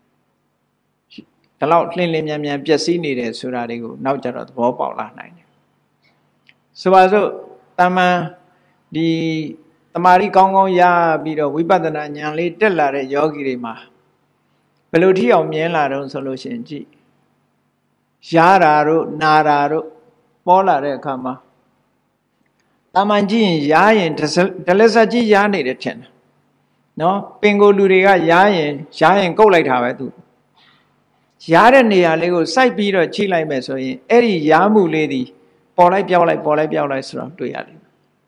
ဒါလောက်လှင်လင်းမြန်မြန်ပျက်စီးနေတယ်ဆိုတာတွေကိုနောက်ကြတော့သဘောပေါက်လာနိုင်တယ်ဆိုပါစို့တာမန်ဒီတမာရီကောင်းကောင်းရပြီးတော့ဝိပဿနာဉာဏ်လေးတက်လာတဲ့ယောဂီတွေမှာဘယ်လိုထိအောင်မြင်လာတော့ဆိုလို့ရှိရင်ကြည့်ရတာတို့နာတာတို့ပေါ်လာတဲ့အခါမှာတာမန်ကြည့်ရင်ရရင်ဒလက်ဆက်ကြီးရနေတယ်ထင်တယ်နော်ပင်ကိုလူတွေကရရင်ရရင်ကုတ်လိုက်တာပဲသူရတဲ့နေရာလေးကိုစိုက်ပြီးတော့ချိလိုက်မယ်ဆိုရင်အဲ့ဒီရမှုလေးဒီပေါ်လိုက်ပြောင်းလိုက်ပေါ်လိုက်ပြောင်းလိုက်ဆိုတော့တွေ့ရတယ်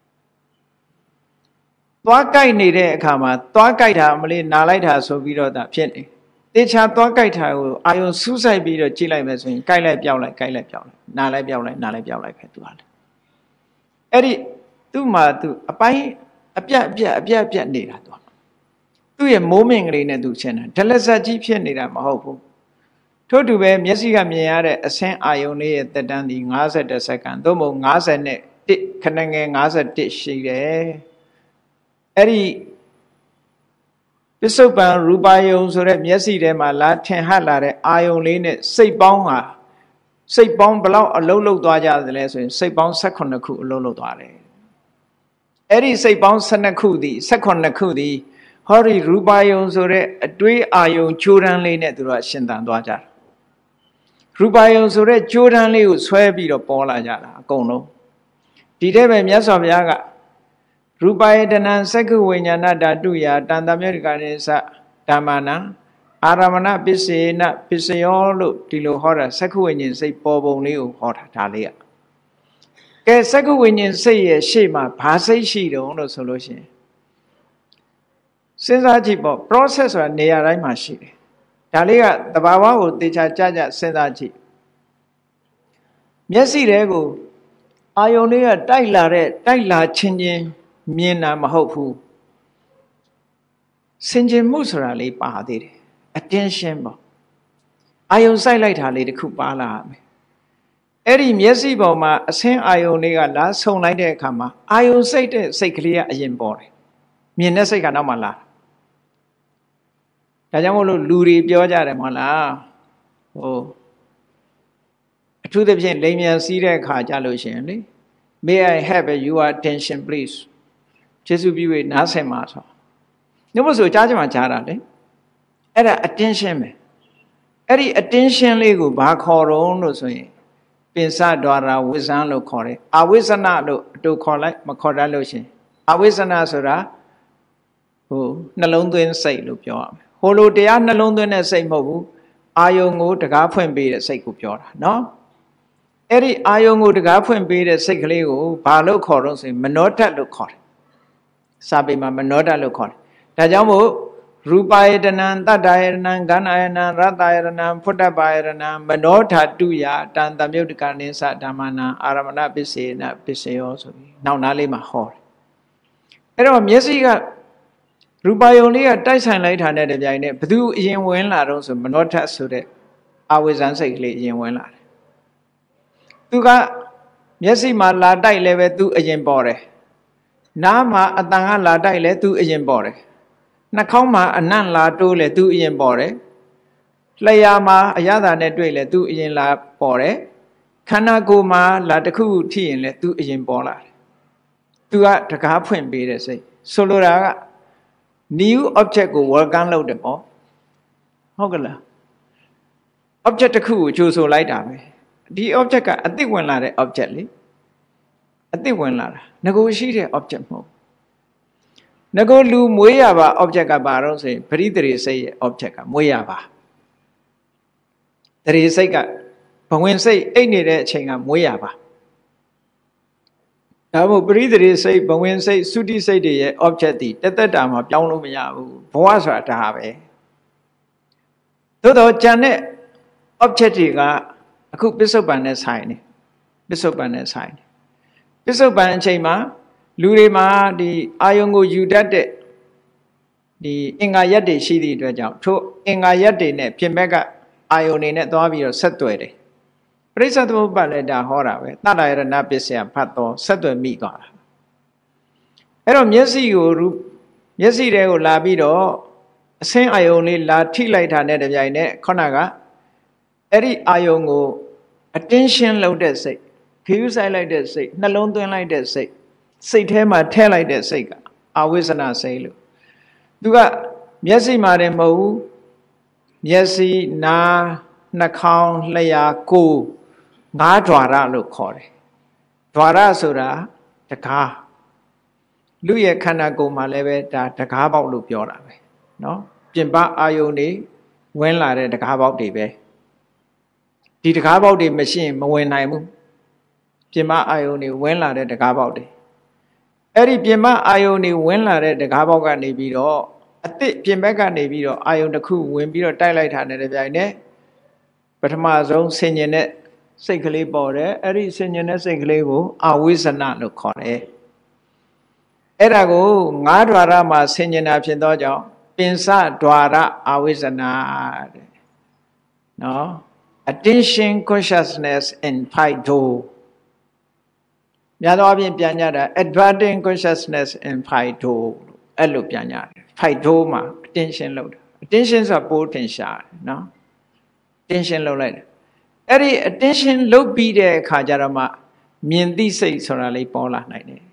သွားကြိုက်နေတဲ့အခါမှာသွားကြိုက်တာမလေးနာလိုက်တာဆိုပြီးတော့ဒါဖြစ်နေတေချာသွားကြိုက်တာကိုအာယုံစူးစိုက်ပြီးတော့ကြည့်လိုက်မယ်ဆိုရင်ကြိုက်လိုက်ပြောင်းလိုက်ကြိုက်လိုက်ပြောင်းလိုက်နာလိုက်ပြောင်းလိုက်နာလိုက်ပြောင်းလိုက်ပဲသူကလေအဲ့ဒီသူ့မှာသူအပိုင်းအပြတ်အပြတ်အပြတ်အပြတ်နေတာသူသူ့ရဲ့မိုးမင်ကလေးနဲ့သူရှင်းတာဒလဇတ်ကြီးဖြစ်နေတာမဟုတ်ဘူးထို့တူပဲမျက်စိကမြင်ရတဲ့အဆင်းအာယုံလေးရဲ့တက်တန်းဒီ၅၁စက္ကန့်သို့မဟုတ်၅၁ခဏငယ်၅၁ရှိတယ်အဲ့ဒီပစ္စုပန်ရူပါယုံဆိုတဲ့မျက်စိထဲမှာလာထင်ဟပ်လာတဲ့အာယုံလေးနဲ့စိတ်ပေါင်းဟာစိတ်ပေါင်းဘလောက်အလုံးလုံးသွားကြသလဲဆိုရင်စိတ်ပေါင်း၁၈ခုအလုံးလုံးသွားတယ်အဲ့ဒီစိတ်ပေါင်း၁၂ခုသည်၁၈ခုသည်ဟောဒီရူပါယုံဆိုတဲ့အတွေးအာယုံကြိုးတန်းလေးနဲ့သူတို့ကရှင်သန်သွားကြတာရူပါယုံဆိုတဲ့ကြိုးတန်းလေးကိုဆွဲပြီးတော့ပေါ်လာကြတာအကုန်လုံးဒီတဲ့ပဲမြတ်စွာဘုရားကရူပယတနံသက္ကဝိညာဏဓာတုယာတန်တမြေကနိသဓမ္မနာအာရမဏပစ္စေနပစ္စယောလို့ဒီလိုဟောတာသက္ကဝိညာဉ်စိတ်ပေါ်ပုံလေးကိုဟောတာဒါလေးကကဲသက္ကဝိညာဉ်စိတ်ရဲ့ရှေ့မှာဘာစိတ်ရှိတုံးလို့ဆိုလို့ရှိရင်စဉ်းစားကြည့်ပေါ့ process ဆိုတာနေရာတိုင်းမှာရှိတယ်ဒါလေးကတဘာဝကိုသေချာကြကြစဉ်းစားကြည့်မျက်စိတဲကိုအာယုံလေးကတိုက်လာတဲ့တိုက်လာချင်းချင်းမြင်တာမဟုတ်ဘူးစင်ကြင်မှုဆိုတာလေးပါသေးတယ် attention ပေါ့အာယုံစိုက်လိုက်တာလေးတခုပါလာမယ်အဲ့ဒီမျက်စိပေါ်မှာအဆင်းအာယုံလေးကလာဆုံလိုက်တဲ့အခါမှာအာယုံစိတ်တဲ့စိတ်ကလေးကအရင်ပေါ်တယ်မြင်တဲ့စိတ်ကနောက်မှလာဒါကြောင့်မို့လို့လူတွေပြောကြတယ်မဟုတ်လားဟိုအထူးသဖြင့်လိမ်မြန်စီးတဲ့အခါကြလို့ရှိရင်လေ May I have your attention please ကျေးဇူးပြု၍နားဆင်ပါဆိုညမဆိုကြားချင်မှကြားတာလေအဲ့ဒါ attention ပဲအဲ့ဒီ attention လေးကိုဘာခေါ်တော့လို့ဆိုရင်ပင်စဒွါရာဝိဇ္ဇံလို့ခေါ်တယ်အဝိဇ္ဇနာလို့အတူခေါ်လိုက်မခေါ်တတ်လို့ရှင်အဝိဇ္ဇနာဆိုတာဟိုနှလုံးသွင်းစိတ်လို့ပြောရမယ်ဟိုလိုတရားနှလုံးသွင်းတဲ့စိတ်မဟုတ်ဘူးအာယုံကိုတကားဖွင့်ပေးတဲ့စိတ်ကိုပြောတာနော်အဲ့ဒီအာယုံကိုတကားဖွင့်ပေးတဲ့စိတ်ကလေးကိုဘာလို့ခေါ်တော့ဆိုရင်မနောဓာတ်လို့ခေါ်တယ်စာပေမှာမနောဓာတ်လို့ခေါ်တယ်ဒါကြောင့်မို့ရူပယတနံတတ္တယတနံဂန္ဓယတနံရတ္တယတနံဖုတ္တပယတနံမနောဓာတုယတန်တမြုတ်တကနိသဓမ္မနာအာရမဏပစ္စေနပစ္စယောဆိုပြီးနောက်နားလေးမှာဟောတယ်အဲ့တော့မျက်စိကရူပယုံလေးကတိုက်ဆိုင်လိုက်တာနဲ့တပြိုင်နက်ဘသူအရင်ဝင်လာတော့ဆိုမနောဓာတ်ဆိုတဲ့အဝိဇ္ဇံစိတ်ကလေးအရင်ဝင်လာတယ်သူကမျက်စိမှာလာတိုက်လည်းပဲသူအရင်ပေါ်တယ်နားမှာအတန်ကလာတိုက်လဲသူအရင်ပေါ်တယ်နှာခေါင်းမှာအနံ့လာတိုးလဲသူအရင်ပေါ်တယ်လျှာမှာအရသာနဲ့တွေ့လဲသူအရင်လာပေါ်တယ်ခန္ဓာကိုယ်မှာလာတစ်ခုခုထိရင်လဲသူအရင်ပေါ်လာတယ်သူကတကားဖွင့်ပေးတဲ့စိတ်ဆိုလိုတာက new object ကို welcome လုပ်တယ်ပေါ့ဟုတ်ကလား object တစ်ခုကိုကြိုဆိုလိုက်တာပဲဒီ object ကအသစ်ဝင်လာတဲ့ object လေအသစ်ဝင်လာတာငကိုရှိတဲ့ object မဟုတ်ငကိုလူမွေးရပါ object ကဘာတော့ဆိုရင်ပရိသေရိစိတ်ရဲ့ object ကမွေးရပါတရေစိတ်ကဘဝင်စိတ်အိတ်နေတဲ့အချိန်ကမွေးရပါဒါမို့ပရိသေရိစိတ်ဘဝင်စိတ်သုတိစိတ်တွေရဲ့ object ဒီတက်တက်တာမှာပြောင်းလို့မရဘူးဘဝဆိုတာဒါပဲသို့တော့ကြံတဲ့ object တွေကအခုပစ္စုပန်နဲ့ဆိုင်နေပစ္စုပန်နဲ့ဆိုင်နေပစ္စုပန်အချိန်မှာလူတွေမှာဒီအာယုံကိုယူတတ်တဲ့ဒီအင်္ဂါရက်တွေရှိသည့်အတွက်ကြောင့်ထိုအင်္ဂါရက်တွေနဲ့ပြင်ဘက်ကအာယုံတွေနဲ့သွားပြီးတော့ဆက်သွယ်တယ်ပရိစ္ဆေသမုပ္ပါလည်းဒါဟောတာပဲတတ္တရဏပစ္စယဖတ်တော့ဆက်သွယ်မိသွားတာအဲ့တော့မျက်စိကိုမျက်စိတွေကိုလာပြီးတော့အဆင်းအာယုံလေးလာထိလိုက်တာနဲ့တပြိုင်နက်ခုနကအဲ့ဒီအာယုံကို attention လုပ်တဲ့စိတ်ခရူးဆိုင်လိုက်တဲ့စိတ်နှလုံးသွင်းလိုက်တဲ့စိတ်စိတ်ထဲမှာထည့်လိုက်တဲ့စိတ်ကအဝိဇ္ဇနာစိတ်လို့သူကမျက်စိမှာတည်းမဟုတ်ဘူးမျက်စိနားနှာခေါင်းလျှာကိုယ်ငါး द्वार လို့ခေါ်တယ် द्वार ဆိုတာတကားလူရဲ့ခန္ဓာကိုယ်မှာလည်းပဲဒါတကားပေါက်လို့ပြောတာပဲเนาะပြင်ပအာယုန်တွေဝင်လာတဲ့တကားပေါက်တွေပဲဒီတကားပေါက်တွေမရှိရင်မဝင်နိုင်ဘူးပြင်မအာယုန်တွေဝင်လာတဲ့တကားပေါက်တွေအဲ့ဒီပြင်မအာယုန်တွေဝင်လာတဲ့တကားပေါက်ကနေပြီးတော့အသစ်ပြင်ဘက်ကနေပြီးတော့အာယုန်တစ်ခုဝင်ပြီးတော့တိုက်လိုက်တာနဲ့တပြိုင်နက်ပထမဆုံးဆင်ញင်တဲ့စိတ်ကလေးပေါ်တယ်အဲ့ဒီဆင်ញင်တဲ့စိတ်ကလေးကိုအဝိဇ္ဇနလို့ခေါ်တယ်အဲ့ဒါကိုငါး द्वार မှာဆင်ញင်တာဖြစ်သောကြောင့်ပင်စ द्वार အဝိဇ္ဇနာတဲ့နော် attention consciousness in fight do များသောအားဖြင့်ပြန်ကြတာ adverting consciousness in fight do အဲ့လိုပြန်ကြတယ် fight do မှာ attention လုပ်တာ attention ဆိုတာပိုးထင်ရှားတယ်နော် attention လုပ်လိုက်တယ်အဲ့ဒီ attention လုပ်ပြီးတဲ့အခါကျတော့မှမြင်သိစိတ်ဆိုတာလေးပေါ်လာနိုင်တယ်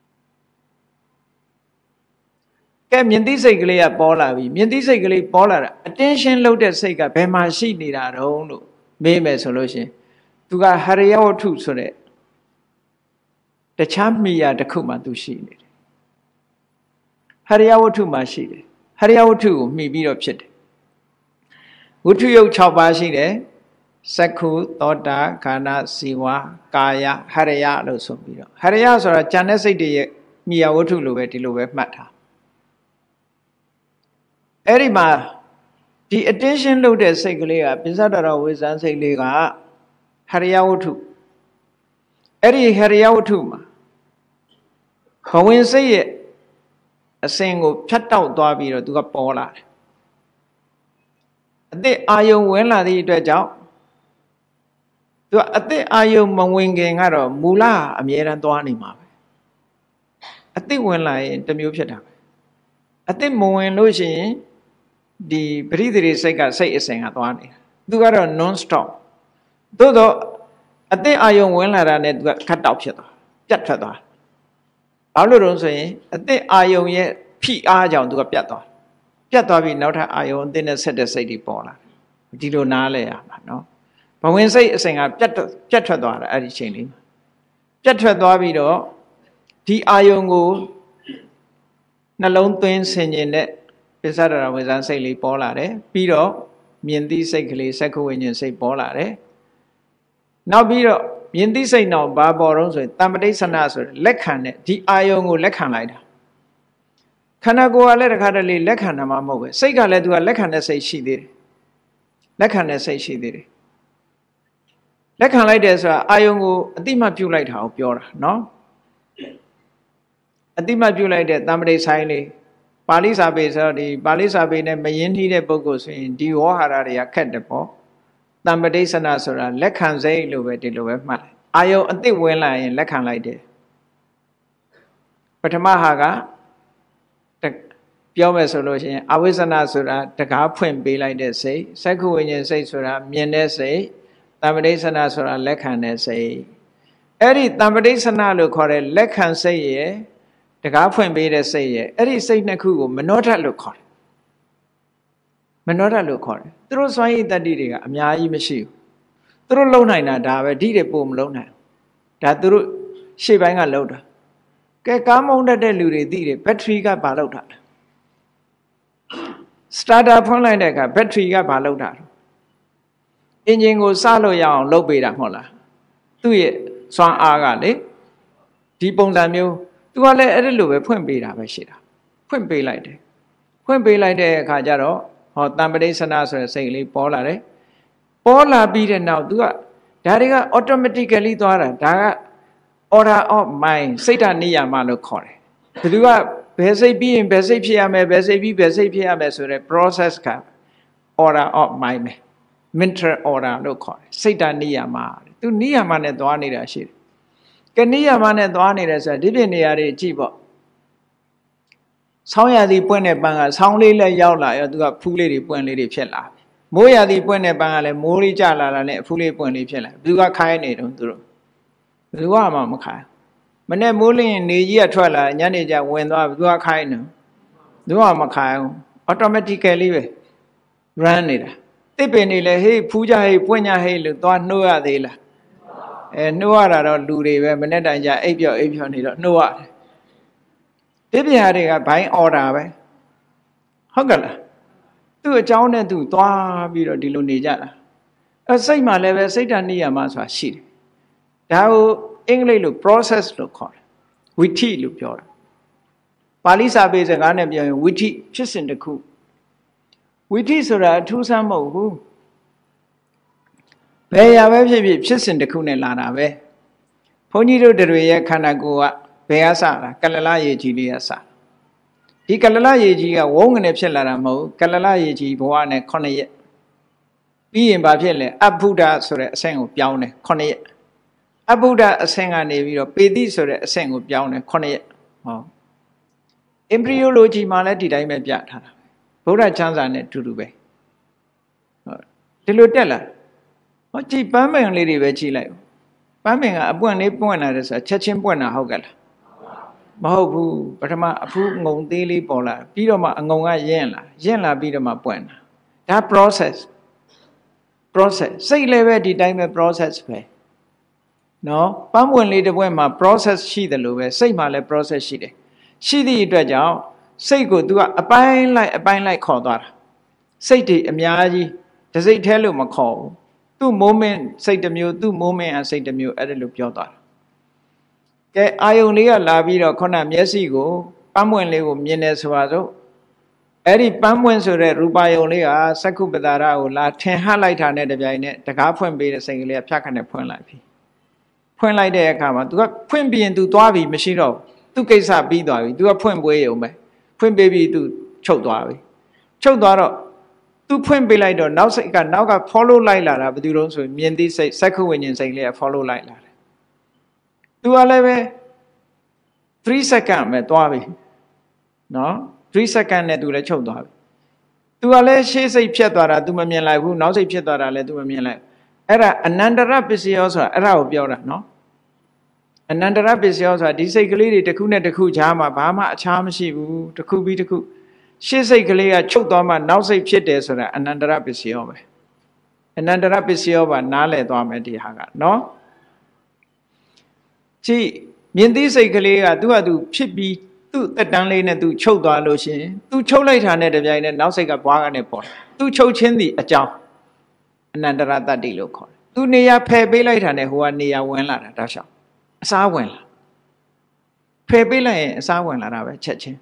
ကဲမြင်သိစိတ်ကလေးကပေါ်လာပြီမြင်သိစိတ်ကလေးပေါ်လာတာ attention လုပ်တဲ့စိတ်ကဘယ်မှာရှိနေတာတုံးလို့မေးမယ်ဆိုလို့ရှိရင်သူကဟရိယဝတ္ထုဆိုတဲ့တခြားမိယာတစ်ခုမှသူရှိနေတယ်ဟရိယဝတ္ထုမှာရှိတယ်ဟရိယဝတ္ထုကိုမှီပြီးတော့ဖြစ်တယ်ဝတ္ထုယုတ်၆ပါးရှိတယ်စက္ခုသောတာခန္ဓာဇီဝကာယဟရိယလို့ဆိုပြီးတော့ဟရိယဆိုတာဉာဏ်နဲ့စိတ်တွေရဲ့မိယာဝတ္ထုလိုပဲဒီလိုပဲမှတ်ထားအဲ့ဒီမှာဒီ attention လုပ်တဲ့စိတ်ကလေးကပိစ္ဆဒရဝိဇ္ဇန်စိတ်လေးကဟရိယဝတ္ထုအဲ့ဒီဟရိယဝတ္ထုမှာဘဝင်စိတ်ရဲ့အစဉ်ကိုဖြတ်တောက်သွားပြီးတော့သူကပေါ်လာတယ်အသစ်အာယုံဝင်လာသည့်အတွက်ကြောင့်သူကအသစ်အာယုံမဝင်ခင်ကတော့မူလအမြဲတမ်းသွားနေမှာပဲအသစ်ဝင်လာရင်တစ်မျိုးဖြစ်တာပဲအသစ်မဝင်လို့ရှိရင်ဒီပရိသေစိတ်ကစိတ်အစဉ်ကသွားနေတာသူကတော့ non stop သို့တော့အသစ်အာယုံဝင်လာတာနဲ့သူကခတ်တောက်ဖြစ်သွားပြတ်ထွက်သွားဘာလို့လဲဆိုရင်အသစ်အာယုံရဲ့ဖိအားကြောင့်သူကပြတ်သွားပြတ်သွားပြီးနောက်ထပ်အာယုံအသစ်နဲ့ဆက်တဲ့စိတ်တွေပေါ်လာဒီလိုနားလဲရမှာနော်ဘဝင်စိတ်အစဉ်ကပြတ်ပြတ်ထွက်သွားတာအဲ့ဒီချိန်လေးပြတ်ထွက်သွားပြီးတော့ဒီအာယုံကိုနှလုံးသွင်းဆင်ញင်တဲ့ပိစ္ဆဒရဝိဇ္ဇန်စိတ်လေးပေါ်လာတယ်ပြီးတော့မြင်သိစိတ်ကလေးစက္ခဝိညာဉ်စိတ်ပေါ်လာတယ်နောက်ပြီးတော့မြင်သိစိတ်နောက်ဘာပေါ်တော့ဆိုရင်တမ္ပဋိသနာဆိုတဲ့လက်ခံတဲ့ဒီအာယုံကိုလက်ခံလိုက်တာခန္ဓာကိုယ်ကလည်းတခါတလေလက်ခံတာမှမဟုတ်ပဲစိတ်ကလည်းသူကလက်ခံတဲ့စိတ်ရှိသေးတယ်လက်ခံတဲ့စိတ်ရှိသေးတယ်လက်ခံလိုက်တယ်ဆိုတာအာယုံကိုအတိမပြုတ်လိုက်တာကိုပြောတာနော်အတိမပြုတ်လိုက်တဲ့တမ္ပဋိဆိုင်လေးပါဠိစာပေဆိုတော့ဒီပါဠိစာပေနဲ့မယဉ်နှီးတဲ့ပုဂ္ဂိုလ်ဆိုရင်ဒီဝေါဟာရတွေကခက်တယ်ပေါ့တမ္ပဋိသနာဆိုတာလက်ခံစိတ်လို့ပဲဒီလိုပဲမှတ်လိုက်အာယုံအသစ်ဝင်လာရင်လက်ခံလိုက်တယ်ပထမဟာကပြောမယ်ဆိုလို့ရှိရင်အဝိဇ္ဇနာဆိုတာတကားဖွင့်ပေးလိုက်တဲ့စိတ်စက္ခဝိညာဉ်စိတ်ဆိုတာမြင်တဲ့စိတ်တမ္ပဋိသနာဆိုတာလက်ခံတဲ့စိတ်အဲ့ဒီတမ္ပဋိသနာလို့ခေါ်တဲ့လက်ခံစိတ်ရဲ့တကားဖွင့်ပေးတဲ့စိတ်ရဲ့အဲ့ဒီစိတ်နှစ်ခုကိုမနောဓာတ်လို့ခေါ်တယ်မနောဓာတ်လို့ခေါ်တယ်သူတို့စွမ်းရည်တတ္တိတွေကအများကြီးမရှိဘူးသူတို့လုံနိုင်တာဒါပဲဒီတွေပို့မလုံနိုင်ဒါသူတို့ရှေ့ပိုင်းကလုံတာကဲကားမုန်းတတ်တဲ့လူတွေသိတယ်ဘက်ထရီကဘာလုပ်တာလဲစတာတာဖွင့်လိုက်တဲ့အခါဘက်ထရီကဘာလုပ်တာလဲအင်ဂျင်ကိုစလို့ရအောင်လုပ်ပေးတာမဟုတ်လားသူ့ရဲ့စွမ်းအားကလေဒီပုံစံမျိုးသူကလည်းအဲ့ဒီလိုပဲဖွင့်ပေးတာပဲရှိတာဖွင့်ပေးလိုက်တယ်ဖွင့်ပေးလိုက်တဲ့အခါကျတော့ဟောတမ္ပဋိသနာဆိုတဲ့စိတ်လေးပေါ်လာတယ်ပေါ်လာပြီးတဲ့နောက်သူကဒါတွေက automatically သွားတာဒါက order of mind စိတ်ဓာတ်နိယာမလို့ခေါ်တယ်ဘယ်သူကဘယ်စိတ်ပြီးရင်ဘယ်စိတ်ဖြစ်ရမယ်ဘယ်စိတ်ပြီးဘယ်စိတ်ဖြစ်ရမယ်ဆိုတဲ့ process က order of mind ပဲ mental order လို့ခေါ်တယ်စိတ်ဓာတ်နိယာမသူနိယာမနဲ့သွားနေတာရှိတယ်ကနိယာမနဲ့သွားနေတယ်ဆိုတာဒီပြင်နေရာတွေကြည့်ပေါ့ဆောင်းရာသီပွင့်တဲ့ပန်းကဆောင်းလေးလည်းရောက်လာရောသူကဖူးလေးတွေပွင့်လေးတွေဖြစ်လာမိုးရာသီပွင့်တဲ့ပန်းကလည်းမိုးလေးကျလာတာနဲ့အဖူးလေးပွင့်လေးဖြစ်လာဘယ်သူကခိုင်းနေတုံးသူတို့ဘယ်သူကမှမခိုင်းမနဲ့မိုးလင်းနေကြီးကထွက်လာညနေကျဝင်သွားဘယ်သူကခိုင်းနေသူကမခိုင်းဘူး automatically ပဲ run နေတာတစ်ပင်နေလေဟေးဖူးကြဟေးပွင့်ကြဟေးလို့သွားနှိုးရသေးလားအဲနှိုးရတာတော့လူတွေပဲမနဲ့တိုင်ကြအိပ်ပြော့အိပ်ပြော့နေတော့နှိုးရတယ်ဒီပြားတွေကဘိုင်း order ပဲဟုတ်ကလားသူ့အကြောင်းနဲ့သူသွားပြီးတော့ဒီလိုနေကြတာအဲစိတ်မှလည်းပဲစိတ်ဓာတ်နိယာမဆိုတာရှိတယ်ဒါကိုအင်္ဂလိပ်လို process လို့ခေါ်တယ်ဝိထိလို့ပြောတာပါဠိစာပေစကားနဲ့ပြောရင်ဝိထိဖြစ်စဉ်တစ်ခုဝိထိဆိုတာအထူးဆန်းမဟုတ်ဘူးဘယ်ရာပဲဖြစ်ဖြစ်ဖြစ်စဉ်တစ်ခုနဲ့လာတာပဲဘုန်းကြီးတို့တွေရဲ့ခန္ဓာကိုယ်ကဘယ်အစတာကလလရေကြီးလေးအစဒီကလလရေကြီးကဝုန်းကနေဖြစ်လာတာမဟုတ်ကလလရေကြီးဘဝနဲ့ခုနှစ်ရက်ပြီးရင်ဘာဖြစ်လဲအဘုဒ္ဓဆိုတဲ့အဆင့်ကိုပြောင်းတယ်ခုနှစ်ရက်အဘုဒ္ဓအဆင့်ကနေပြီးတော့ပေတိဆိုတဲ့အဆင့်ကိုပြောင်းတယ်ခုနှစ်ရက်ဟော embryology မှာလည်းဒီတိုင်းပဲပြထားတာဗုဒ္ဓချမ်းသာနဲ့တူတူပဲဟောဒီလိုတက်လာဟောကြည်ပန်းပင်လေးတွေပဲကြည့်လိုက်ပန်းပင်ကအပွင့်လေးပွင့်လာတယ်ဆိုတာချက်ချင်းပွင့်တာဟုတ်ကဲ့လားမဟုတ်ဘူးပထမအဖူးငုံသေးလေးပေါ်လာပြီးတော့မှအငုံကရင့်လာရင့်လာပြီးတော့မှပွင့်တာဒါ process process စိတ်လည်းပဲဒီတိုင်းပဲ process ပဲနော်ပန်းပွင့်လေးတစ်ပွင့်မှာ process ရှိတယ်လို့ပဲစိတ်မှာလည်း process ရှိတယ်ရှိသည့်အတွက်ကြောင့်စိတ်ကို तू ကအပိုင်းလိုက်အပိုင်းလိုက်ခေါ်သွားတာစိတ်တွေအများကြီးတစ်စိတ်ထဲလို့မခေါ်ဘူးသူ့ moment စိတ်တစ်မျိုးသူ့ moment အစိတ်တစ်မျိုးအဲ့ဒါလို့ပြောသွားတာကဲအာယုံလေးကလာပြီးတော့ခုနမျက်စိကိုပန်းပွင့်လေးကိုမြင်နေဆိုပါစို့အဲ့ဒီပန်းပွင့်ဆိုတဲ့ရူပါယုံလေးကစက္ခုပတာရကိုလာထင်ဟပ်လိုက်တာနဲ့တပြိုင်နက်တကားဖွင့်ပေးတဲ့စိတ်ကလေးကဖြတ်ခနဲ့ဖွင့်လိုက်ပြီဖွင့်လိုက်တဲ့အခါမှာ तू ကဖွင့်ပြီးရင် तू သွားပြီမရှိတော့သူ့ကိစ္စပြီးသွားပြီ तू ကဖွင့်ပေးရုံပဲဖွင့်ပေးပြီး तू ချုပ်သွားပြီချုပ်သွားတော့ तू ဖွင့်ပေးလိုက်တော့နောက်စိတ်ကနောက်က follow လိုက်လာတာဘယ်သူလုံးဆိုမြင်သိစိတ်စက္ခုဝိညာဉ်စိတ်လေးက follow လိုက်လာတယ် तू ကလည်းပဲthree second ပဲသွားပြီနော်three second နဲ့ तू လည်းချုပ်သွားပြီ तू ကလည်းရှေ့စိတ်ဖြတ်သွားတာ तू မမြင်လိုက်ဘူးနောက်စိတ်ဖြတ်သွားတာလည်း तू မမြင်လိုက်အဲ့ဒါအနန္တရပစ္စယောဆိုတာအဲ့ဒါကိုပြောတာနော်အနန္တရပစ္စယောဆိုတာဒီစိတ်ကလေးတွေတစ်ခုနဲ့တစ်ခုကြားမှာဘာမှအခြားမရှိဘူးတစ်ခုပြီးတစ်ခုရှေ့စိတ်ကလေးကချုပ်သွားမှနောက်စိတ်ဖြစ်တယ်ဆိုတာအနန္တရပစ္စယောပဲအနန္တရပစ္စယောပါနားလည်သွားမယ်ဒီဟာကနော်ကြည့်မြင်သိစိတ်ကလေးကသူ့ဟာသူဖြစ်ပြီးသူ့တက်တန်းလေးနဲ့သူချုပ်သွားလို့ရှိရင်သူချုပ်လိုက်တာနဲ့တပြိုင်နက်နောက်စိတ်ကဘွားကနေပေါ်တယ်သူချုပ်ချင်းသည်အကြောင်းအနန္တရတ္တိလို့ခေါ်တယ်သူနေရာဖယ်ပေးလိုက်တာနဲ့ဟိုကနေရာဝင်လာတာတောက်လျှောက်အစားဝင်လာဖယ်ပေးလိုက်ရင်အစားဝင်လာတာပဲချက်ချင်း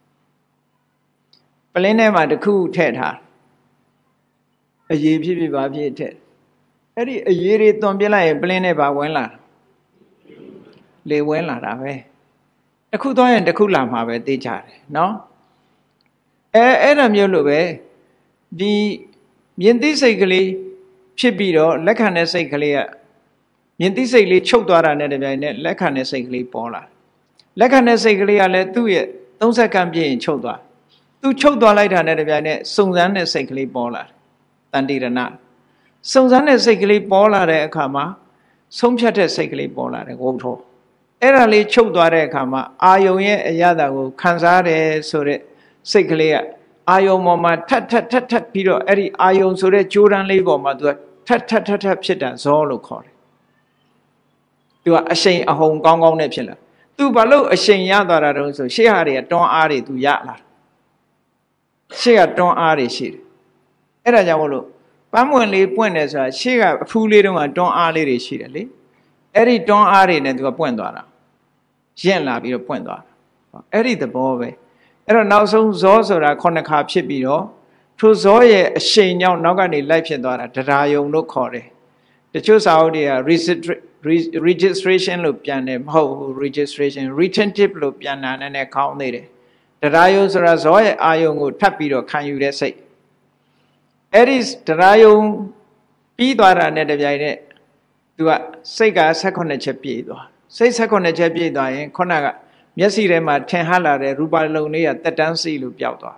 ပလင်းထဲမှာတစ်ခုထည့်ထားအရေးဖြစ်ဖြစ်ပါဖြစ်ထည့်အဲ့ဒီအရေးတွေသွန်ပြလိုက်ရင်ပလင်းထဲပါဝင်လာလေဝင်လာတာပဲတစ်ခုသွားရင်တစ်ခုလာမှာပဲသိကြတယ်နော်အဲအဲ့ဒါမျိုးလို့ပဲဒီမြင်သိစိတ်ကလေးဖြစ်ပြီးတော့လက်ခံတဲ့စိတ်ကလေးကမြင်သိစိတ်လေးချုပ်သွားတာနဲ့တပြိုင်နက်လက်ခံတဲ့စိတ်ကလေးပေါ်လာလက်ခံတဲ့စိတ်ကလေးကလည်းသူ့ရဲ့သုံးစက္ကန့်ပြည့်ရင်ချုပ်သွားသူချုပ်သွားလိုက်တာနဲ့တပြိုင်နက်စုံစမ်းတဲ့စိတ်ကလေးပေါ်လာတန်တိရဏစုံစမ်းတဲ့စိတ်ကလေးပေါ်လာတဲ့အခါမှာဆုံးဖြတ်တဲ့စိတ်ကလေးပေါ်လာတယ်ဝုထောအဲ့ဒါလေးချုပ်သွားတဲ့အခါမှာအာယုံရဲ့အရသာကိုခံစားတယ်ဆိုတဲ့စိတ်ကလေးကအာယုံပေါ်မှာထပ်ထပ်ထပ်ထပ်ပြီးတော့အဲ့ဒီအာယုံဆိုတဲ့ကြိုးတန်းလေးပေါ်မှာသူကထပ်ထပ်ထပ်ထပ်ဖြစ်တာဇောလို့ခေါ်တယ်သူကအရှိန်အဟုန်ကောင်းကောင်းနဲ့ဖြစ်လာသူဘာလို့အရှိန်ရသွားတာတုံးဆိုရှေ့ဟာတွေကတွန်းအားတွေသူရလာရှေ့ကတွန်းအားတွေရှိတယ်အဲ့ဒါကြောင့်မလို့ပန်းမွင့်လေးပွင့်တယ်ဆိုတာရှေ့ကအဖူးလေးတုန်းကတွန်းအားလေးတွေရှိတယ်လေအဲ့ဒီတွန်းအားတွေနဲ့သူကပွင့်သွားတာရင့်လာပြီးတော့ပွင့်သွားတာအဲ့ဒီသဘောပဲအဲ့တော့နောက်ဆုံးဇောဆိုတာခုနှစ်ခါဖြစ်ပြီးတော့ထိုဇောရဲ့အရှိန်ကြောင့်နောက်ကနေလိုက်ဖြစ်သွားတာတရားယုံလို့ခေါ်တယ်တချို့စာအုပ်တွေက registration လို့ပြန်တယ်မဟုတ်ဘူး registration retentive လို့ပြန်တာနဲ့နဲ့ခေါင်းသေးတယ်တရားယုံဆိုတာဇောရဲ့အာယုံကိုထပ်ပြီးတော့ခံယူတဲ့စိတ်အဲ့ဒီတရားယုံပြီးသွားတာနဲ့တပြိုင်နက်သူကစိတ်က၁၈ချက်ပြည့်သွားစိတ်၁၈ချက်ပြည့်သွားရင်ခုနကမျက်စိထဲမှာထင်ဟလာတဲ့ရူပါလုံးလေးကတက်တန်းစီလို့ပျောက်သွား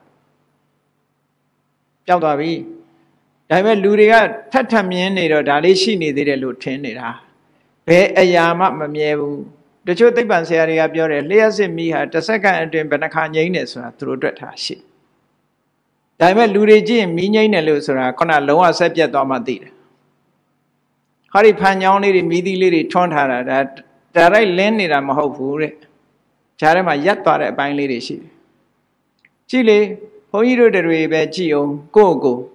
ပျောက်သွားပြီဒါပေမဲ့လူတွေကထပ်ထပ်မြင်နေတော့ဒါလေးရှိနေသေးတယ်လို့ထင်နေတာဘယ်အရာမှမမြဲဘူးတချို့သိပ္ပံဆရာတွေကပြောတယ်လျှက်စစ်မီးဟာတစ်စက္ကန့်အတွင်းဘယ်နှခါငြိမ်းတယ်ဆိုတာသူတို့တွေ့ထားရှိဒါပေမဲ့လူတွေကြည့်ရင်မီးငြိမ်းတယ်လို့ဆိုတာခုနလုံးဝဆက်ပြတ်သွားမှသိတယ်ဟာဒီဖန်ချောင်းလေးတွေမီးသီးလေးတွေထွန်းထားတာဒါဒါရိုက်လင်းနေတာမဟုတ်ဘူးတဲ့ဂျားထဲမှာရက်သွားတဲ့အပိုင်းလေးတွေရှိတယ်ကြည့်လေဘုန်းကြီးတို့တွေပဲကြည့်အောင်ကိုယ့်ကို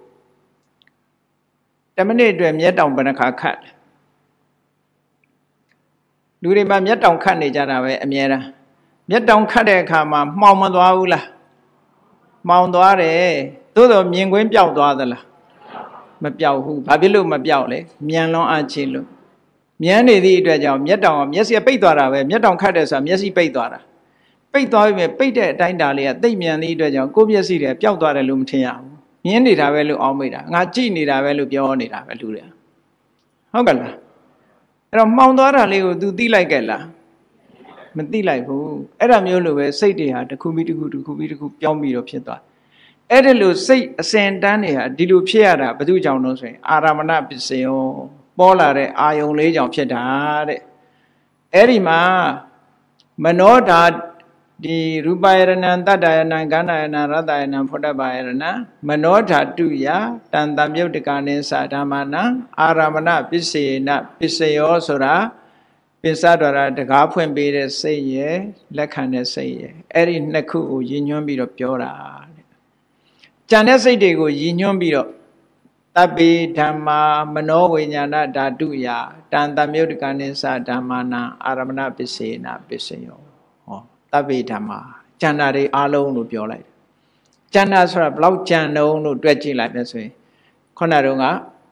တမိနစ်အတွက်မျက်တောင်ဘယ်နှခါခတ်လူတွေမှာမျက်တောင်ခတ်နေကြတာပဲအမြဲတမ်းမျက်တောင်ခတ်တဲ့အခါမှာမှောင်မသွားဘူးလားမှောင်သွားတယ်သို့တော့မြင်ကွင်းပျောက်သွားသလားမပျောက်ဘူးဘာဖြစ်လို့မပျောက်လဲမြန်လွန်အားကြီးလို့မြန်နေသည့်အတွက်ကြောင့်မျက်တောင်ကမျက်စိပိတ်သွားတာပဲမျက်တောင်ခတ်တယ်ဆိုတာမျက်စိပိတ်သွားတာပိတ်သွားပြီပိတ်တဲ့အတိုင်းတာလေးကသိပ်မြန်သည့်အတွက်ကြောင့်ကိုယ်မျက်စိတွေပျောက်သွားတယ်လို့မထင်ရဘူးမြင်နေတာပဲလို့အောင်းမိတာငါကြည့်နေတာပဲလို့ပြောနေတာပဲလူတွေဟုတ်ကဲ့လားအဲ့တော့မှောင်သွားတာလေးကို तू သိလိုက်ကြလားမသိလိုက်ဘူးအဲ့ဒါမျိုးလိုပဲစိတ်တွေဟာတစ်ခုပြီးတစ်ခုတစ်ခုပြီးတစ်ခုပြောင်းပြီးတော့ဖြစ်သွားအဲ့ဒီလိုစိတ်အစဉ်တန်းတွေဟာဒီလိုဖြစ်ရတာဘယ်သူကြောင့်လို့ဆိုရင်အာရမဏပစ္စယောပေါ်လာတဲ့အာယုံလေးကြောင့်ဖြစ်တာတဲ့အဲ့ဒီမှာမနောဓာဒီရူပယရဏံတတ္တယနံကန္တယနံရတ္တယနံဖုဒ္ဓဘာယရဏံမနောဓာတုယတန်တမြုတ်တကနိသဓမ္မနံအာရမဏပစ္စေနပစ္စယောဆိုတာပစ္စဒရတကားဖွင့်ပေးတဲ့စိတ်ရဲ့လက်ခံတဲ့စိတ်ရဲ့အဲ့ဒီနှစ်ခုကိုရည်ညွှန်းပြီးတော့ပြောတာတဲ့ကြံတဲ့စိတ်တွေကိုရည်ညွှန်းပြီးတော့တပ္ပိဓမ္မာမနောဝိညာဏဓာတုယတန်တမြုတ်တကနိသဓမ္မနံအာရမဏပစ္စေနပစ္စယောတပ္ပိဓမ္မာကျန်တာတွေအားလုံးလို့ပြောလိုက်တယ်ကျန်တာဆိုတာဘလောက်ကျန်တုံးလို့တွက်ကြည့်လိုက်မယ်ဆိုရင်ခုနတုန်းက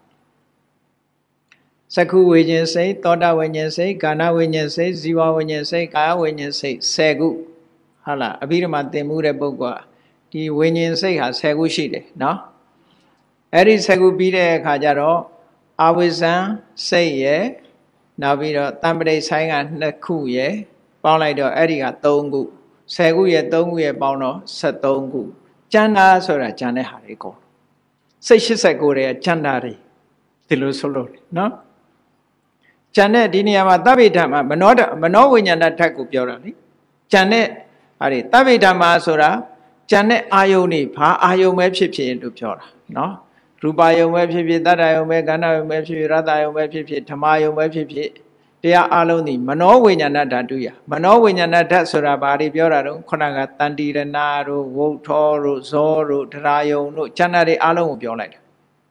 သက္ခုဝိညာဉ်စိတ်သောတာဝိညာဉ်စိတ်ကာဏဝိညာဉ်စိတ်ဇီဝဝိညာဉ်စိတ်ကာယဝိညာဉ်စိတ်ဆယ်ခုဟုတ်လားအဘိဓမ္မာသင်မှုတဲ့ပုဂ္ဂိုလ်ကဒီဝိညာဉ်စိတ်ဟာဆယ်ခုရှိတယ်နော်အဲ့ဒီဆယ်ခုပြီးတဲ့အခါကျတော့အာဝိဇ္ဇံစိတ်ရဲ့နောက်ပြီးတော့တမ္ပတိဆိုင်ကနှစ်ခုရဲ့ပေါင်းလိုက်တော့အဲ့ဒီကသုံးခုဆယ်ခုရဲ့သုံးခုရဲ့ပေါင်းတော့ဆက်သုံးခုကျန်တာဆိုတာကျန်တဲ့ဟာတွေကုန်စိတ်ရှစ်ဆက်ကိုတွေကကျန်တာတွေဒီလိုဆိုလို့နော်ကျန်တဲ့ဒီနေရာမှာတပ္ပိဓမ္မာမနောမနောဝိညာဏဓာတ်ကိုပြောတာလေကျန်တဲ့ဟာတွေတပ္ပိဓမ္မာဆိုတာကျန်တဲ့အာယုန်တွေဘာအာယုန်ပဲဖြစ်ဖြစ်လို့ပြောတာနော်ရူပယုံပဲဖြစ်ဖြစ်တတ္တယုံပဲကန္နယုံပဲဖြစ်ဖြစ်ရတ္တယုံပဲဖြစ်ဖြစ်ဓမ္မယုံပဲဖြစ်ဖြစ်တရားအလုံးဒီမနောဝိညာဏဓာတုယမနောဝိညာဏဓာတ်ဆိုတာဘာတွေပြောတာတော့ခုနကတန်တိရဏတို့ဝုထောတို့ဇောတို့ဒရာယုံတို့ကျန်တဲ့အားလုံးကိုပြောလိုက်တာ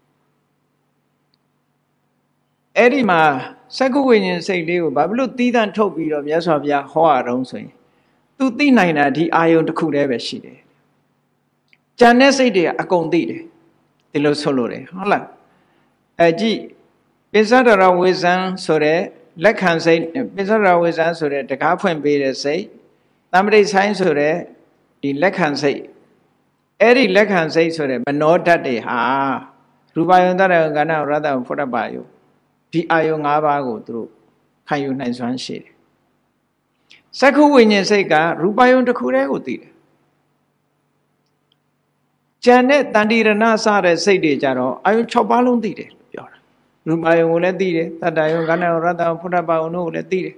အဲ့ဒီမှာစက္ကုဝိညာဉ်စိတ်လေးကိုဘာဖြစ်လို့သီးသန့်ထုတ်ပြီးတော့မြတ်စွာဘုရားဟောရအောင်ဆိုရင်သူသိနိုင်တာဒီအာယုံတစ်ခုတည်းပဲရှိတယ်ကျန်တဲ့စိတ်တွေကအကုန်သိတယ်ဒီလိုဆိုလို့တယ်ဟုတ်လားအဲကြည့်ပိစ္ဆဒရဝေဇံဆိုတဲ့လက်ခံစိတ်ပိစ္ဆဒရဝေဇံဆိုတဲ့တကားဖွင့်ပေးတဲ့စိတ်တမ္ပတိဆိုင်ဆိုတဲ့ဒီလက်ခံစိတ်အဲ့ဒီလက်ခံစိတ်ဆိုတဲ့မနောဓာတ်တွေဟာရူပယုံတရယုံကဏ္ဍရတ္တယုံဖုဒ္ဓဘာယုံဒီအာယုံ၅ပါးကိုသူတို့ခံယူနိုင်စွမ်းရှိတယ်စက္ခုဝိညာဉ်စိတ်ကရူပယုံတစ်ခုတည်းကိုသိတယ်ကျန်တဲ့တန်တိရဏစတဲ့စိတ်တွေကြတော့အာယုံ၆ပါးလုံးသိတယ်လို့ပြောတာရူပယုံကိုလည်းသိတယ်တတ္တယုံကဏ္ဍယုံရတ္တယုံဖုဒ္ဓဘာယုံတို့ကိုလည်းသိတယ်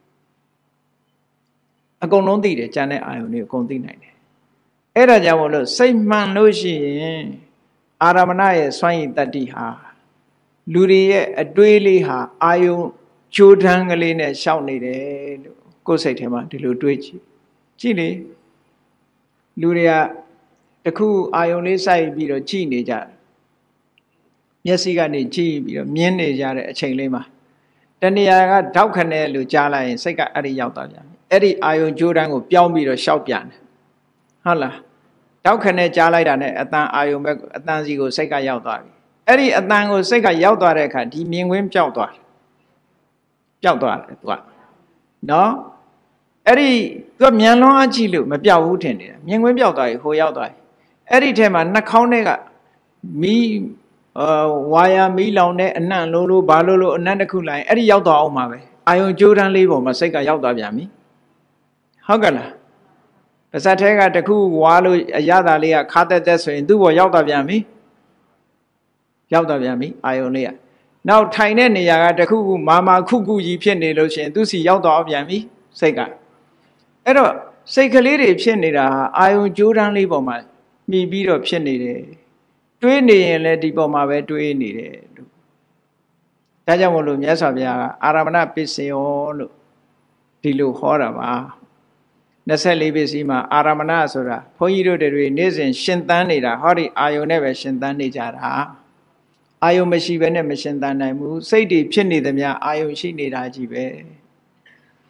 အကုန်လုံးသိတယ်ကျန်တဲ့အာယုံတွေအကုန်သိနိုင်တယ်အဲ့ဒါကြောင့်မို့လို့စိတ်မှန်လို့ရှိရင်အာရမဏရဲ့စွမ်းရည်တတ္တိဟာလူတွေရဲ့အတွေးလေးဟာအာယုံချိုးထမ်းကလေးနဲ့ရှောက်နေတယ်လို့ကိုယ်စိတ်ထဲမှာဒီလိုတွေးကြည့်ကြည့်လေလူတွေကတခုအာယုံလေးစိုက်ပြီးတော့ကြည့်နေကြတယ်မျက်စိကနေကြည့်ပြီးတော့မြင်နေကြတဲ့အချိန်လေးမှာတဏှာကထောက်ခနဲ့လို့ကြားလိုက်ရင်စိတ်ကအဲ့ဒီရောက်သွားပြန်ပြီအဲ့ဒီအာယုံချိုးထမ်းကိုပြောင်းပြီးတော့ရှောက်ပြန်တယ်ဟုတ်လားထောက်ခနဲ့ကြားလိုက်တာနဲ့အတန်အာယုံပဲအတန်စီကိုစိတ်ကရောက်သွားပြီအဲ့ဒီအတန်ကိုစိတ်ကရောက်သွားတဲ့အခါဒီမြင်ကွင်းပျောက်သွားတယ်ပျောက်သွားတယ်သူကနော်အဲ့ဒီသူကမြန်လွန်အားကြည့်လို့မပျောက်ဘူးထင်တယ်မြင်ကွင်းပျောက်သွားပြီဟိုရောက်သွားပြီအဲ့ဒီထဲမှာနှာခေါင်းထဲကမီးဝါယာမီးလောင်တဲ့အနံ့လို့လို့ဘာလို့လို့အနံ့တစ်ခုလိုက်အဲ့ဒီရောက်သွားအောင်ပါပဲအာယုံကြိုးတန်းလေးပေါ်မှာစိတ်ကရောက်သွားပြန်ပြီဟုတ်ကဲ့လားပါဇက်ထဲကတခုဝါလို့အရသာလေးကခါတက်တက်ဆိုရင်သူ့ဘောရောက်သွားပြန်ပြီရောက်သွားပြန်ပြီအာယုံလေးကနောက်ထိုင်တဲ့နေရာကတခုခုမာမာခုခုကြီးဖြစ်နေလို့ရှိရင်သူ့စီရောက်သွားပြန်ပြီစိတ်ကအဲ့တော့စိတ်ကလေးတွေဖြစ်နေတာဟာအာယုံကြိုးတန်းလေးပေါ်မှာမြည်ပြီးတော့ဖြစ်နေတယ်တွေးနေရင်လည်းဒီပေါ်မှာပဲတွေးနေတယ်လို့ဒါကြောင့်မို့လို့မြတ်စွာဘုရားကအာရမဏပစ္စယောလို့ဒီလိုဟောတာပါနှစ်ဆယ့်လေးပစ္စည်းမှာအာရမဏဆိုတာဘုန်းကြီးတို့တွေနေ့စဉ်ရှင်သန်နေတာဟောဒီအာယုံနဲ့ပဲရှင်သန်နေကြတာအာယုံမရှိဘဲနဲ့မရှင်သန်နိုင်ဘူးစိတ်တွေဖြစ်နေသမျှအာယုံရှိနေတာကြီးပဲ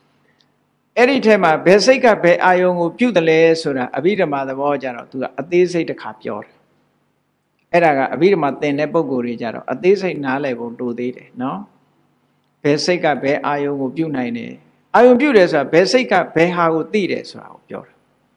အဲ့ဒီထဲမှာဘယ်စိတ်ကဘယ်အာယုံကိုပြုတ်တယ်လဲဆိုတာအဘိဓမ္မာသဘောကြတော့သူကအသေးစိတ်တစ်ခါပြောတယ်အဲ့ဒါကအဘိဓမ္မာသင်တဲ့ပုဂ္ဂိုလ်တွေကြတော့အသေးစိတ်နားလည်ဖို့လိုသေးတယ်နော်ဘယ်စိတ်ကဘယ်အာယုံကိုပြုတ်နိုင်တယ်အာယုံပြုတ်တယ်ဆိုတာဘယ်စိတ်ကဘယ်ဟာကိုသိတယ်ဆိုတာကိုပြောတာ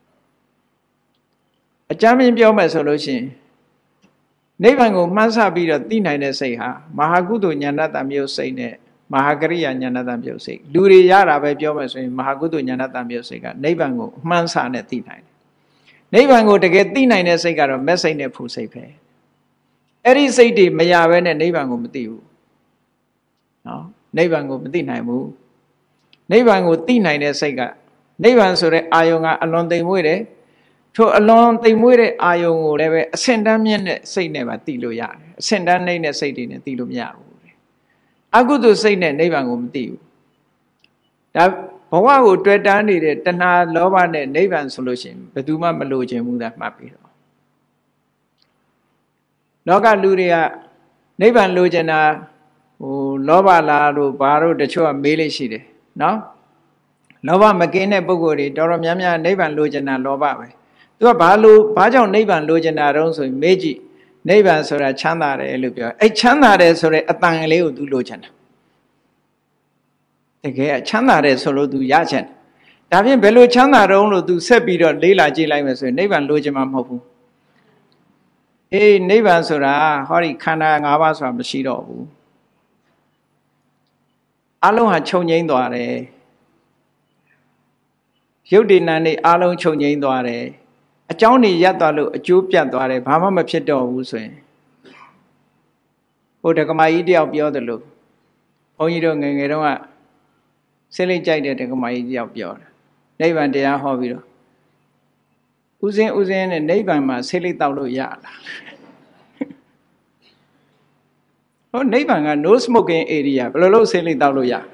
အကြမ်းမြင်ပြောမယ်ဆိုလို့ရှိရင်နိဗ္ဗာန်ကိုမှန်းဆပြီးတော့သိနိုင်တဲ့စိတ်ဟာမဟာကုသိုလ်ဉာဏတမျိုးစိတ်နဲ့မဟာကရိယာဉာဏတမျိုးစိတ်လူတွေရတာပဲပြောမယ်ဆိုရင်မဟာကုသိုလ်ဉာဏတမျိုးစိတ်ကနိဗ္ဗာန်ကိုမှန်းဆနဲ့သိနိုင်တယ်နိဗ္ဗာန်ကိုတကယ်သိနိုင်တဲ့စိတ်ကတော့မက်စိတ်နဲ့ဖူစိတ်ပဲအဲ့ဒီစိတ်တွေမရဘဲနဲ့နိဗ္ဗာန်ကိုမသိဘူးနော်နိဗ္ဗာန်ကိုမသိနိုင်ဘူးနိဗ္ဗာန်ကိုသိနိုင်တဲ့စိတ်ကနိဗ္ဗာန်ဆိုတဲ့အာယုံကအလွန်သိမ်မွေ့တယ်ထိုအလွန်သိမ်မွေ့တဲ့အာယုံကိုလည်းပဲအဆင့်တန်းမြင့်တဲ့စိတ်နဲ့ပါသိလို့ရတယ်အဆင့်တန်းနှိမ့်တဲ့စိတ်တွေနဲ့သိလို့မရဘူးအကုသိုလ်စိတ်နဲ့နိဗ္ဗာန်ကိုမသိဘူးဒါဘဝကိုတွေ့တားနေတဲ့တဏှာလောဘနဲ့နိဗ္ဗာန်ဆိုလို့ရှိရင်ဘယ်သူမှမလိုချင်ဘူးသာမှတ်ပြီးတော့လောကလူတွေကနိဗ္ဗာန်လိုချင်တာဟိုလောဘလားတို့ဘာတို့တချို့ကမေးလို့ရှိတယ်နော်လောဘမကင်းတဲ့ပုဂ္ဂိုလ်တွေတော်တော်များများနိဗ္ဗာန်လိုချင်တာလောဘပဲသူကဘာလို့ဘာကြောင့်နိဗ္ဗာန်လိုချင်တာတုံးဆိုရင်မေးကြည့်နိဗ္ဗာန်ဆိုတာချမ်းသာတယ်လို့ပြောအဲ့ချမ်းသာတယ်ဆိုတဲ့အတန်ကလေးကို तू လိုချင်တာတကယ်ချမ်းသာတယ်ဆိုလို့ तू ရချင်တယ်ဒါဖြင့်ဘယ်လိုချမ်းသာတုံးလို့ तू ဆက်ပြီးတော့လေးလာကြည့်လိုက်မယ်ဆိုရင်နိဗ္ဗာန်လိုချင်မှာမဟုတ်ဘူးအေးနိဗ္ဗာန်ဆိုတာဟောဒီခန္ဓာ၅ပါးဆိုတာမရှိတော့ဘူးအလုံးဟာချုပ်ငိမ့်သွားတယ်ရုပ်တည်နာနေအလုံးချုပ်ငိမ့်သွားတယ်အကြောင်းတွေရပ်သွားလို့အကျိုးပြတ်သွားတယ်ဘာမှမဖြစ်တော့ဘူးဆိုရင်ဟိုဒကမာကြီးတယောက်ပြောတယ်လို့ဘုန်းကြီးတို့ငယ်ငယ်တုန်းကစိတ်လိကြိုက်တဲ့ဒကမာကြီးတယောက်ပြောတယ်နိဗ္ဗာန်တရားဟောပြီးတော့ဥစဉ်ဥစဉ်နဲ့နိဗ္ဗာန်မှာစိတ်လိတောက်လို့ရလားဟောနိဗ္ဗာန်က no smoking area ဘယ်လိုလုပ်စိတ်လိတောက်လို့ရ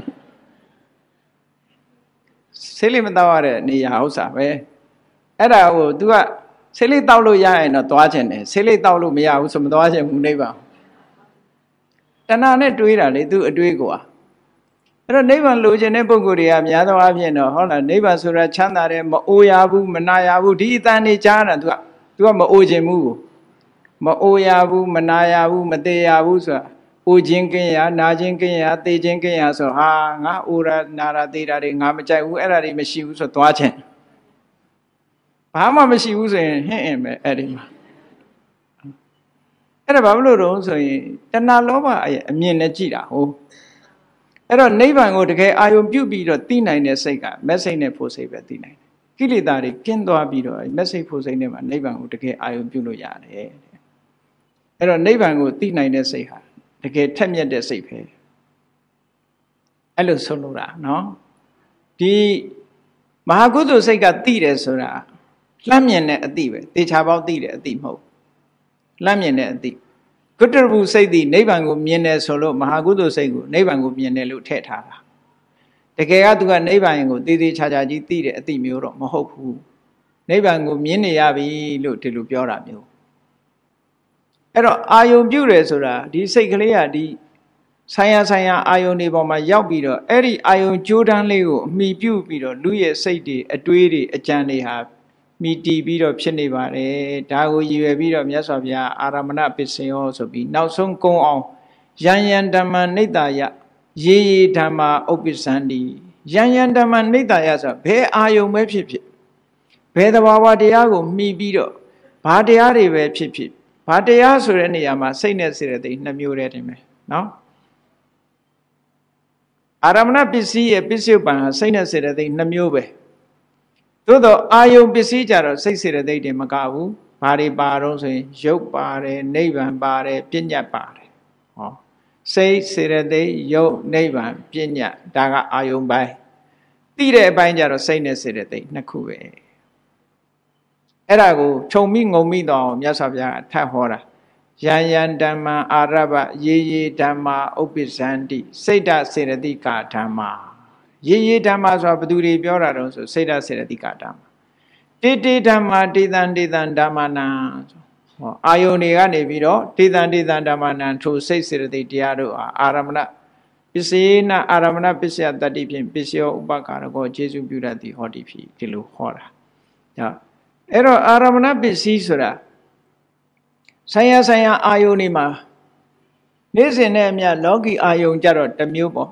စိတ်လိမတောက်ရတဲ့နေရာဥစ္စာပဲအဲ့ဒါကို तू ကဆေးလေးတောက်လို့ရရင်တော့သွားချင်တယ်ဆေးလေးတောက်လို့မရဘူးဆိုမသွားချင်ဘူးနိဗ္ဗာန်တဏှာနဲ့တွေးတာလေ तू အတွေးကိုอ่ะအဲ့တော့နိဗ္ဗာန်လိုချင်တဲ့ပုဂ္ဂိုလ်တွေကများသောအားဖြင့်တော့ဟုတ်လားနိဗ္ဗာန်ဆိုတာချမ်းသာတယ်မအိုရဘူးမနာရဘူးဒီအတန်နေကြားတာ तू က तू ကမအိုချင်ဘူးမအိုရဘူးမနာရဘူးမသေးရဘူးဆိုတာအိုခြင်းကင်းရနာခြင်းကင်းရသေခြင်းကင်းရဆိုဟာငါအိုရနာရသေတာတွေငါမကြိုက်ဘူးအဲ့ဒါတွေမရှိဘူးဆိုသွားချင်ဘာမှမရှိဘူးဆိုရင်ဟင့်အင်ပဲအဲ့ဒီမှာအဲ့ဒါဘာလို့လို့ဆိုရင်တဏှာလောဘရဲ့အမြင်နဲ့ကြည့်တာဟုတ်အဲ့တော့နိဗ္ဗာန်ကိုတကယ်အာယုံပြုတ်ပြီးတော့သိနိုင်တဲ့စိတ်ကမက်စိတ်နဲ့ဖို့စိတ်ပဲသိနိုင်တယ်ကိလေသာတွေကင်းသွားပြီးတော့မက်စိတ်ဖို့စိတ်နဲ့မှနိဗ္ဗာန်ကိုတကယ်အာယုံပြုတ်လို့ရတယ်အဲ့တော့နိဗ္ဗာန်ကိုသိနိုင်တဲ့စိတ်ဟာတကယ်ထက်မြက်တဲ့စိတ်ပဲအဲ့လိုဆုံးလို့တာနော်ဒီမဟာကုသိုလ်စိတ်ကသိတယ်ဆိုတာလှမ်းမြင်တဲ့အသိပဲတေချာပေါက်သိတဲ့အသိမဟုတ်လှမ်းမြင်တဲ့အသိကုတ္တရဘူးစိတ်သည်နိဗ္ဗာန်ကိုမြင်တယ်ဆိုလို့မဟာကုသိုလ်စိတ်ကိုနိဗ္ဗာန်ကိုမြင်တယ်လို့ထည့်ထားတာတကယ်ကသူကနိဗ္ဗာန်ကိုတည်တည်ချာချာကြီးသိတဲ့အသိမျိုးတော့မဟုတ်ဘူးနိဗ္ဗာန်ကိုမြင်နေရပြီလို့ဒီလိုပြောတာမျိုးအဲ့တော့အာယုံပြုတယ်ဆိုတာဒီစိတ်ကလေးကဒီဆိုင်ရဆိုင်ရအာယုန်တွေပေါ်မှာရောက်ပြီးတော့အဲ့ဒီအာယုန်ကြိုးတန်းလေးကိုအမိပြုတ်ပြီးတော့လူရဲ့စိတ်တွေအတွေးတွေအကြံတွေဟာမိတီပြီးတော့ဖြစ်နေပါတယ်ဒါကိုရည်ရွယ်ပြီးတော့မြတ်စွာဘုရားအာရမဏပစ္စယောဆိုပြီးနောက်ဆုံးကုံအောင်ယံယံဓမ္မနိတ္တယရေရေဓမ္မာဥပ္ပစ္စန္တိယံယံဓမ္မနိတ္တယဆိုဘယ်အာယုန်ပဲဖြစ်ဖြစ်ဘယ်သဘာဝတရားကိုမှီပြီးတော့ဘာတရားတွေပဲဖြစ်ဖြစ်ဘာတရားဆိုတဲ့နေရာမှာစိတ်နဲ့စေတသိက်နှစ်မျိုးတည်းတင်မယ်နော်အာရမဏပစ္စည်းရဲ့ပစ္စုပန်ဟာစိတ်နဲ့စေတသိက်နှစ်မျိုးပဲသို့တော့အာယုံပစ္စည်းကြတော့စိတ်စေတသိက်တွေမကဘူးဘာတွေပါတော့ဆိုရင်ရုပ်ပါတယ်နိဗ္ဗာန်ပါတယ်ပညာပါတယ်ဟောစိတ်စေတသိက်ရုပ်နိဗ္ဗာန်ပညာဒါကအာယုံပိုင်းသိတဲ့အပိုင်းကြတော့စိတ်နဲ့စေတသိက်နှစ်ခုပဲအဲ့ဒါကိုခြုံမိငုံမိတော့မြတ်စွာဘုရားကထပ်ဟောတာယံယံဓမ္မအာရဗရေရေဓမ္မာဥပ္ပဇန္တိစိတ်တစေတသိကာဓမ္မာရေရေဓမ္မာဆိုတာဘယ်သူတွေပြောတာတော့ဆိုစိတ်တစေတသိကာဓမ္မာတေတေဓမ္မာတေတံတေတံဓမ္မနံဟောအာယုန်တွေကနေပြီးတော့တေတံတေတံဓမ္မနံထိုစိတ်စေတသိက်တရားတို့အာရမဏ Pisina Aramana Pisia Tadipin Pisio Ubakarago Jesu Buddha di Hodipi Tilu Hora. Ero Aramana Pisisura Saya Saya Ayunima Nizinemia Logi Ayun Jarot the Mubo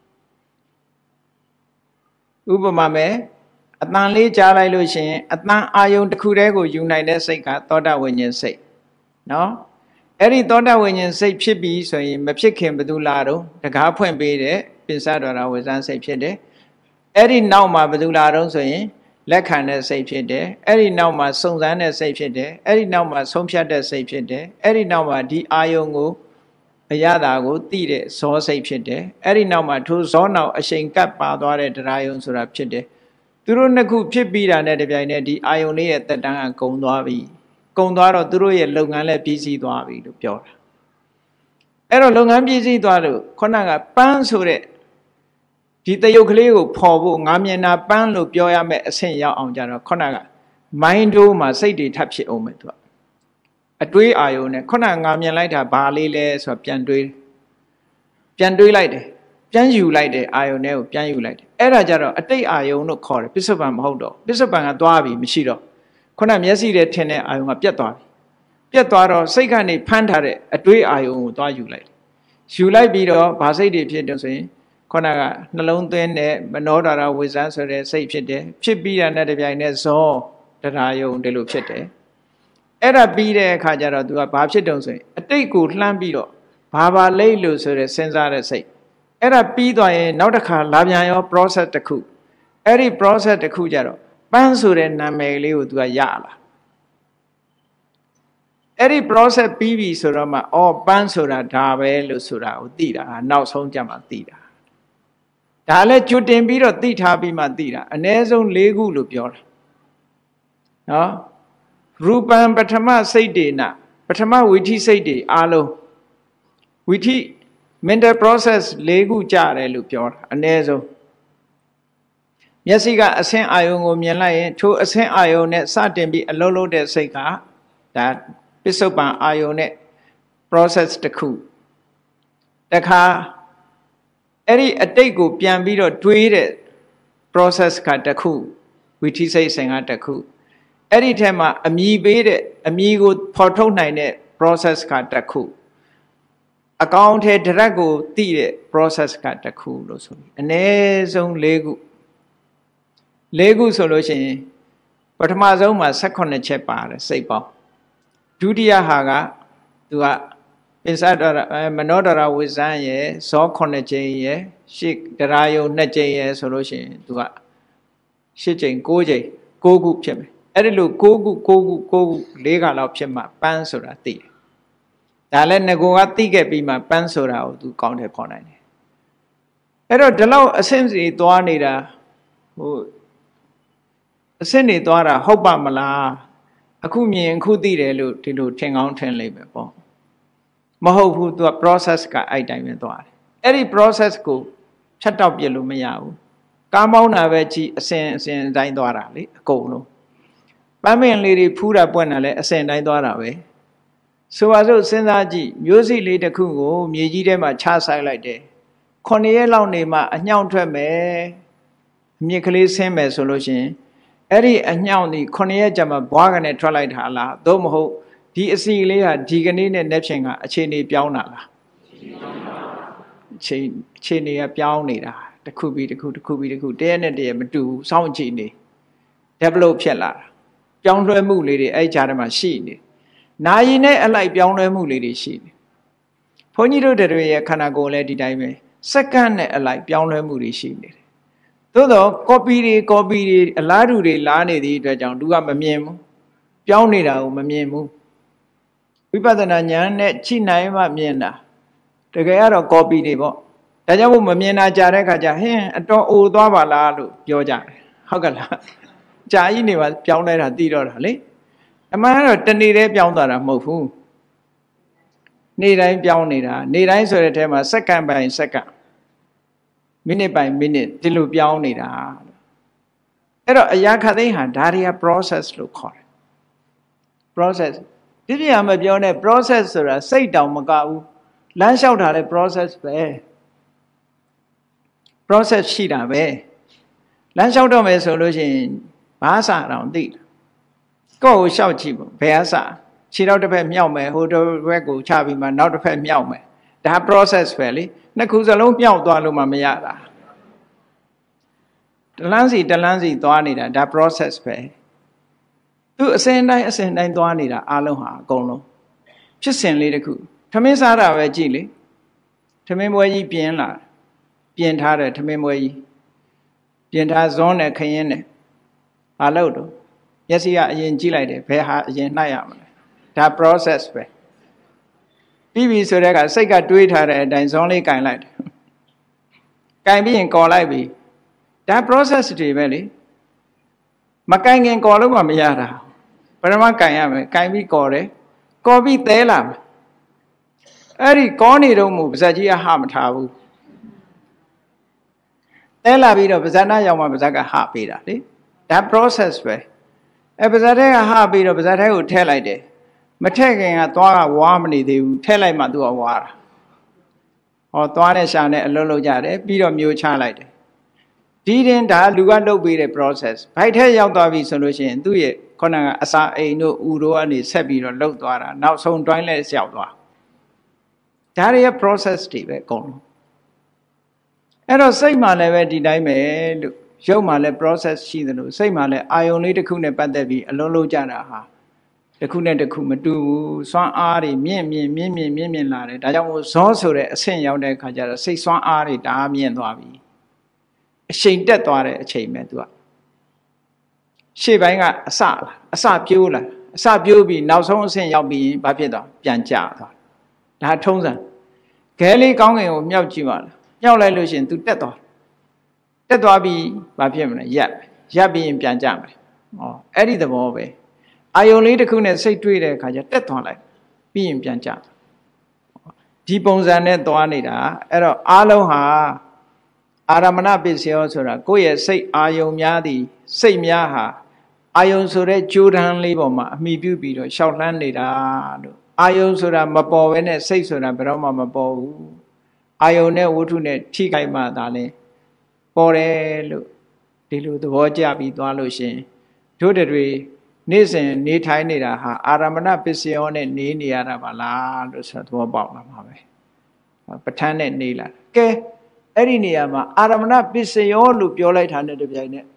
Ubamame Atlanli Jara Lucian Atlan Ayun the Kurego United Seka Toda when you say no. Every daughter when you say chippy, so you may pick him bedulado, the carp and be there, beside what I was answered pede. Every now my bedulado, so ye, Lacan say pede, every now my sons and say pede, every now my somshad say pede, every now my di ayongo, a yadago, tide, so say pede, every now my two son now a shame cut by the rayon so rapide. Through the coop chippy and at the Vianeti, I only at the dang Gondavi. Condoro through a long and let busy to Avi to Pure. Ero long and busy to Adu, Conaga, Pansure. Did the Yokleo, Pobu, Namiana, Panlo, Pioya, met a senya on Jana, Conaga. Mind do my city tapsi ometua. A tree ione, Conangamian light a barley less or Piandui. Piandui light, Pian you light it, Ionel, Pian you light. Era Jaro, a day Iono call, Bishopam Hodo, Bishopang a Dwabi, Michido. Kona Messi de Tene, I am a Pietro. Pietro, Secani Pantare, a tree I own, do you like? Shulai Bido, Basadi Pietro, Konaga, Nalonte, Manodara was answered, say Piete, Chippy and Nadaviane saw that I own the Lucete. Era Bide Kajara do a Babcheton, a take good lambido, Baba lay loose or a sensare say. Era Bido, not a car, Laviano process the coup. Every process the Kujaro. Pansure Nameli to a yala. Every process P V Surama or Pansura Dave Lusura Dida, now Son Jamatida. Dale Chutembiro Dita Bimadira, and there's only Legu Lupior. No? Rupan Patama Saydina, Patama Witi Saydi, Alo. Witi mental process Legu Jare Lupior, and there's Yasiga ascent ion Milan to ascent ionet certain be a lolo de sega that Bisopan ionet process the coup. The car Eri a tegu pianbido tweeted process cut the coup, which is a sing at the coup. Eri tema amibe amigo porto nine process cut the coup. Accounted drago tire process cut the coup. And there's on legu. Legu solution, but Mazoma second chepa, say Bob. Judia Haga, to a inside Manodara with Zanye, so Conaje, Shik, the Rayo Naje solution to a Shitching Goje, Gogu Chem. Edilu Gogu Gogu Gogu, legal option, Pansura tea. Dalen Nagoa Tige be my Pansura to count upon it. Edo Delo essentially Duanida who Send it to a Hobamala, a Kumi and Kudi to do ten on ten labor. Maho to a process got I diamond. Every process go, shut up yellow meow. Come on, a veggie, a sense in Dindora, go no. Bammy and lady put up when I let a send Dindora away. So as old Sendaji, music later Kungo, Mujidema Chasa like day. Cornea Nima, a young treme, Mikali same solution. Eri a nyawni Korea Jama Bargan at Tralight Hala, Domo, D. Asilia, Diganin and Nepchinga, a Chini Piaunala. Chini a Piaunida, the Kubi, the Kubi, the Kubi, the Kubi, then and the Madu, Sound Chini. Develop Chella. Piaunra Muli, a Jarama Shini. Naine alike Piaunra Muli Shini. Ponido de Rea Canago Lady Dime, second alike Piaunra Muli Shini. Todo copy copy a ladu de lani di Drajan, do a memo, Piaunida, Mamiemu. We better than Yan, China, Miena. The Gayaro copy de bo. Tajabu Mamiena Jareka Jahan, and don't old Dwala, Georgia. Hogala. Jaini was Piaunera Didor, a man of Tanide Piaunara Mofu. Need I Piaunida, need I so that a second by second. Minute by minute, till you piauni da. Ero ayakadeha, daria process look call. Process. Did you have a pione process or a say down Magau? Lunch out had a process there. process ရှိတာပဲလမ်းလျှောက်တော့မယ်ဆိုလို့ရှိရင်ဘာအစတောင်သိတယ်ကိုယ့်ကိုလျှောက်ကြည့်ပေါ့ဘယ်အစခြေတော့တစ်ဖက်မြောက်မယ်ဟိုတစ်ဖက်ကိုချပြီးမှနောက်တစ်ဖက်မြောက်မယ်ဒါ process ပဲလေနှစ်ခုစလုံးမြောက်သွားလို့မှမရတာတလန်းစီတလန်းစီသွားနေတာဒါ process ပဲသူအစဉ်တိုင်းအစဉ်တိုင်းသွားနေတာအားလုံးဟာအကုန်လုံးဖြစ်စဉ်လေးတစ်ခုထမင်းစားတာပဲကြည့်လေထမင်းပွဲကြီးပြင်းလာပြင်ထားတယ်ထမင်းပွဲကြီးပြင်ထားဇွန်းနဲ့ခရင်းနဲ့ဘာလို့တော့မျက်စိကအရင်ကြည့်လိုက်တယ်ဘယ်ဟာအရင်နှိုက်ရမလဲဒါ process ပဲပြီးပြီဆိုတဲ့ကစိတ်ကတွေးထားတဲ့အတိုင်းဇွန်းလေးကင်လိုက်တယ်ကင်ပြီးရင်ကော်လိုက်ပြီဒါ process တွေပဲလေမကင်ခင်ကော်လို့မှမရတာပထမကင်ရမယ်ကင်ပြီးကော်တယ်ကော်ပြီးသဲလာမယ်အဲ့ဒီကောနေတော့မို့ပါဇက်ကြီးကဟမထားဘူးသဲလာပြီးတော့ပါဇက်နာရောက်မှပါဇက်ကဟပေးတာလေဒါ process ပဲအဲ့ပါဇက်ထဲကဟပြီးတော့ပါဇက်ထဲကိုထည့်လိုက်တယ်မထည့်ခင်ကသွားကဝါမနေသေးဘူးထည့်လိုက်မှသူကဝါတာဟောသွားတဲ့ရှာနဲ့အလုံးလုံးကြတယ်ပြီးတော့မျိုးချလိုက်တယ်ဒီတင်ဒါလူကလုပ်ပေးတဲ့ process ဘိုက်ထဲရောက်သွားပြီဆိုလို့ရှိရင်သူ့ရဲ့ခုနကအစာအိမ်တို့ဥတို့ကနေဆက်ပြီးတော့လှုပ်သွားတာနောက်ဆုံး join လဲရောက်သွားဒါတွေရဲ့ process တွေပဲအကုန်လုံးအဲ့တော့စိတ်မှလည်းပဲဒီတိုင်းပဲလို့ရုပ်မှလည်း process ရှိတယ်လို့စိတ်မှလည်းအာယုံလေးတစ်ခုနဲ့ပတ်သက်ပြီးအလုံးလုံးကြတာဟာတစ်ခုနဲ့တစ်ခုမတူဘူးစွမ်းအားတွေမြင့်မြင့်မြင့်မြင့်မြင့်မြင့်လာတယ်ဒါကြောင့်မို့ဇောဆိုတဲ့အဆင့်ရောက်တဲ့အခါကျတော့စိတ်စွမ်းအားတွေတအားမြင့်သွားပြီအရှိန်တက်သွားတဲ့အချိန်ပဲသူကရှေ့ပိုင်းကအစလားအစပြိုးလားအစပြိုးပြီးနောက်ဆုံးအဆင့်ရောက်ပြီးဘာဖြစ်သွားပြန်ကျသွားဒါထုံးစံခဲလေးကောင်းကင်ကိုမြောက်ကြည့်ပါလားမြောက်လိုက်လို့ရှိရင် तू တက်သွားတက်သွားပြီးဘာဖြစ်မလဲရပ်ရပ်ပြီးရင်ပြန်ကျမယ်ဩအဲ့ဒီသဘောပဲအာယုံလေးတစ်ခုနဲ့စိတ်တွေ့တဲ့အခါကျတက်သွားလိုက်ပြီးရင်ပြန်ကျဒီပုံစံနဲ့သွားနေတာအဲ့တော့အားလုံးဟာအာရမဏပစ္စယောဆိုတာကိုယ့်ရဲ့စိတ်အာယုံများသည်စိတ်များဟာအာယုံဆိုတဲ့ကြိုးတန်းလေးပေါ်မှာအမိပြုပြီးတော့ရှောက်လှမ်းနေတာလို့အာယုံဆိုတာမပေါ်ဘဲနဲ့စိတ်ဆိုတာဘယ်တော့မှမပေါ်ဘူးအာယုံနဲ့ဝတ္ထုနဲ့ထိခိုက်မှသာလဲပေါ်တယ်လို့ဒီလိုသဘောကျပြီးသွားလို့ရှင်တို့တွေနေ့စဉ်နေထိုင်နေတာဟာအာရမဏပစ္စယောနဲ့နေနေရတာပါလားလို့ဆိုသဘောပေါက်လာမှာပဲပဋ္ဌာန်းနဲ့နေလာကဲအဲ့ဒီနေရာမှာအာရမဏပစ္စယောလို့ပြောလိုက်တာနဲ့တပြိုင်နက်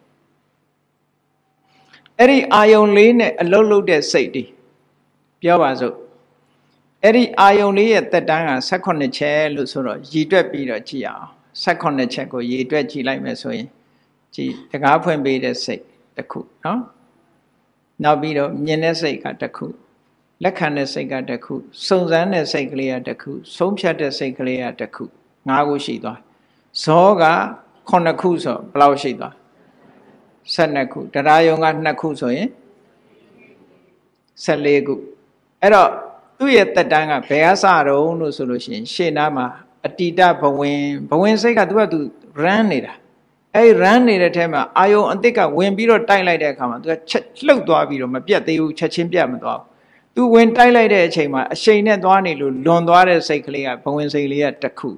အဲ့ဒီအာယုံလေးနဲ့အလုံးလုံးတဲ့စိတ်တွေပြောပါစို့အဲ့ဒီအာယုံလေးရဲ့သက်တမ်းက၁၈ချက်လို့ဆိုတော့ရည်တွက်ပြီးတော့ကြည့်အောင်၁၈ချက်ကိုရည်တွက်ကြည့်လိုက်မယ်ဆိုရင်ကြည်တကားဖွင့်ပေးတဲ့စိတ်တစ်ခုနော်နောက်ပြီးတော့မြင်တဲ့စိတ်ကတစ်ခုလက်ခံတဲ့စိတ်ကတစ်ခုစုံစမ်းတဲ့စိတ်ကလေးကတစ်ခုဆုံးဖြတ်တဲ့စိတ်ကလေးကတစ်ခုငါးခုရှိသွားဇောကခုနှစ်ခုဆိုဘယ်လောက်ရှိသွား၁၂ခုတရားယုံကနှစ်ခုဆိုရင်၁၄ခုအဲ့တော့သူ့ရဲ့တက်တန်းကဘယ်အစတုံးလို့ဆိုလို့ရှိရင်ရှေ့နားမှာအတ္တိတဘဝင်ဘဝင်စိတ်ကသူကသူ run နေတာအဲ့ run နေတဲ့ထဲမှာအာယုံအတိတ်ကဝင်ပြီးတော့တိုက်လိုက်တဲ့အခါမှာသူကချက်လှုပ်သွားပြီးတော့မပြတ်သေးဘူးချက်ချင်းပြတ်မသွားဘူးသူဝင်တိုက်လိုက်တဲ့အချိန်မှာအရှိန်နဲ့သွားနေလို့လွန်သွားတဲ့စိတ်ကလေးကဘဝင်စိတ်လေးကတစ်ခု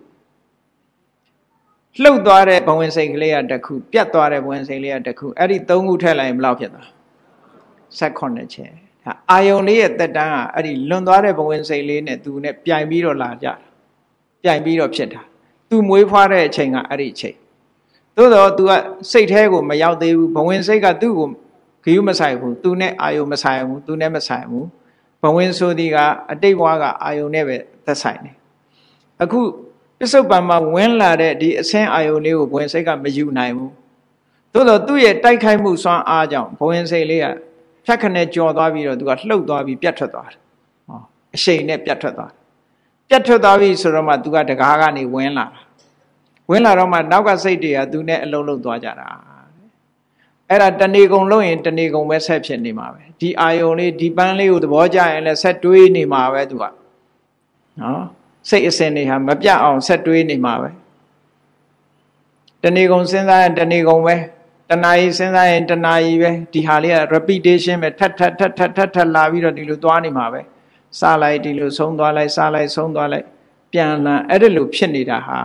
လှုပ်သွားတဲ့ဘဝင်စိတ်ကလေးကတစ်ခုပြတ်သွားတဲ့ဘဝင်စိတ်လေးကတစ်ခုအဲ့ဒီသုံးခုထည့်လိုက်ရင်ဘယ်လောက်ဖြစ်သွား၁၈ချက်ဒါအာယုံလေးရဲ့တက်တန်းကအဲ့ဒီလွန်သွားတဲ့ဘဝင်စိတ်လေးနဲ့သူနဲ့ပြိုင်ပြီးတော့လာကြတာပြိုင်ပြီးတော့ဖြစ်တာသူမွေးဖွားတဲ့အချိန်ကအဲ့ဒီအချိန်သို့တော့ तू ကစိတ်แท้ကိုမရောက်သေးဘူးဘဝင်စိတ်ကသူ့ကိုဂယုမဆိုင်ဘူး तू နဲ့အာယုံမဆိုင်ဘူး तू နဲ့မဆိုင်ဘူးဘဝင်ဆိုသည်ကအတိတ်ဘဝကအာယုံနဲ့ပဲသက်ဆိုင်တယ်အခုပစ္စုပန်မှာဝင်လာတဲ့ဒီအဆင်းအာယုံလေးကိုဘဝင်စိတ်ကမယူနိုင်ဘူးသို့တော့သူ့ရဲ့တိုက်ခိုက်မှုစွမ်းအားကြောင့်ဘဝင်စိတ်လေးကဖြတ်ခနဲ့ကြော်သွားပြီးတော့ तू ကလှုပ်သွားပြီးပြတ်ထွက်သွားတယ်ဟောအရှိန်နဲ့ပြတ်ထွက်သွားပြတ်ထွက်သွားပြီဆိုတော့မှ तू ကတကားကနေဝင်လာတာဝင်လာတော့မှနောက်ကစိတ်တွေကသူနဲ့အလုံးလုံးသွားကြတာအဲ့ဒါတဏီကုံလုံးရင်တဏီကုံပဲဆက်ဖြစ်နေမှာပဲဒီအာယုံလေးဒီပန်းလေးကိုသဘောကျရင်လည်းဆက်တွေးနေမှာပဲသူကနော်စိတ်အစဉ်တွေဟာမပြတ်အောင်ဆက်တွေးနေမှာပဲတဏီကုံစဉ်းစားရင်တဏီကုံပဲတဏှာကြီးစဉ်းစားရင်တဏှာကြီးပဲဒီဟာလေးက repetition ပဲထပ်ထပ်ထပ်ထပ်ထပ်ထပ်လာပြီးတော့ဒီလိုသွားနေမှာပဲစလိုက်ဒီလိုဆုံးသွားလိုက်စလိုက်ဆုံးသွားလိုက်ပြန်လာအဲ့ဒါလိုဖြစ်နေတာဟာ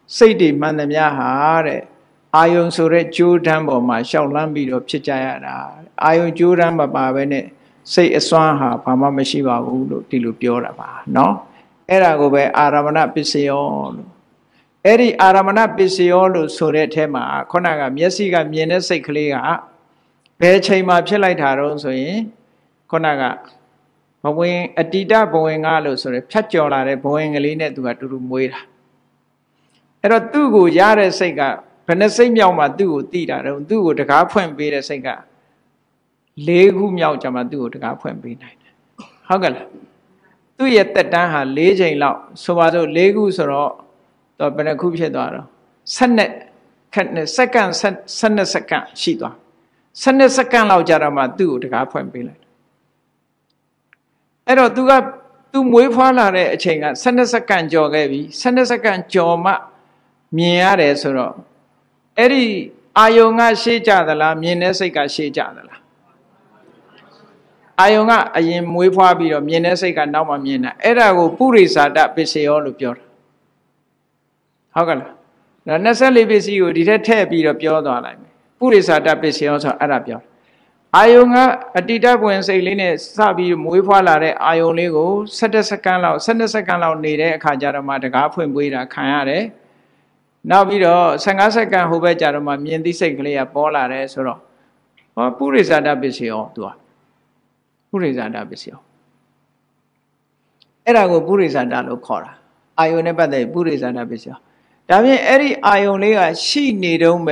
စိတ်တွေမှန်သမျှဟာတဲ့အာယုံဆိုတဲ့ကြိုးတန်းပေါ်မှာရှောက်လန်းပြီးတော့ဖြစ်ကြရတာအာယုံကြိုးတန်းမပါဘဲနဲ့စိတ်အစွမ်းဟာဘာမှမရှိပါဘူးလို့ဒီလိုပြောတာပါเนาะအဲ့ဒါကိုပဲအာရမဏပစ္စယောလို့အဲ့ဒီအာရမဏပစ္စယောလို့ဆိုတဲ့အထဲမှာခုနကမျက်စိကမြင်တဲ့စိတ်ကလေးကဘယ်ချိန်မှဖြစ်လိုက်တာတော့ဆိုရင်ခုနကဘဝင်အတ္တိတဘဝင်ကလို့ဆိုရယ်ဖြတ်ကျော်လာတဲ့ဘဝင်ကလေးနဲ့သူကတူတူမွေးတာအဲ့တော့သူ့ကိုရတဲ့စိတ်ကဘယ်နှစိတ်မြောက်မှသူ့ကိုတိတာတော့သူ့ကိုတကားဖွင့်ပေးတဲ့စိတ်ကလေးခုမြောက်ကြမှာသူ့ကိုတကားဖွင့်ပေးနိုင်တယ်ဟုတ်ကဲ့လားသူ့ရဲ့တက်တန်းဟာ၄ချိန်လောက်ဆိုပါစို့၄ခုဆိုတော့တော့ဘယ်နှခုဖြစ်သွားတော့၁၂ခက်နဲ့စက္ကန့်၁၂စက္ကန့်ရှိသွား၁၂စက္ကန့်လောက်ကြာတော့မှသူ့ကိုတကားဖွင့်ပေးလိုက်အဲ့တော့သူကသူမွေးဖွားလာတဲ့အချိန်က၁၂စက္ကန့်ကျော်ခဲ့ပြီ၁၂စက္ကန့်ကျော်မှမြင်ရတယ်ဆိုတော့အဲ့ဒီအာယုံကရှေ့ကြသလားမြင်တဲ့စိတ်ကရှေ့ကြသလားအာယုံကအရင်မွေးဖွားပြီးတော့မြင်တဲ့စိတ်ကနောက်မှမြင်တာအဲ့ဒါကိုပုရိသတပစ္စယောလို့ပြောတာဟုတ်ကဲ့လားဒါ၂၄ပစ္စည်းကိုဒီထက်ထည့်ပြီးတော့ပြောသွားလိုက်မယ်ပုရိသတပစ္စယောဆိုအဲ့ဒါပြောအာယုံကအတ္တိတပွင့်စိတ်လေးနဲ့စပြီးမွေးဖွားလာတဲ့အာယုံလေးကို၁၁စက္ကန့်လောက်၁၂စက္ကန့်လောက်နေတဲ့အခါကျတော့မှတကားဖွင့်ပေးတာခံရတယ်နောက်ပြီးတော့၁၅စက္ကန့်ဟိုဘက်ကျတော့မှမြင်သိစိတ်ကလေးကပေါ်လာတယ်ဆိုတော့ဟောပုရိသတပစ္စယောသူကပုရိသတပစ္စယောအဲ့ဒါကိုပုရိသတလို့ခေါ်တာအာယုံနဲ့ပတ်သက်ပုရိသတပစ္စယောဒါဖြင့်အဲ့ဒီအာယုံလေးကရှိနေတုံးပဲ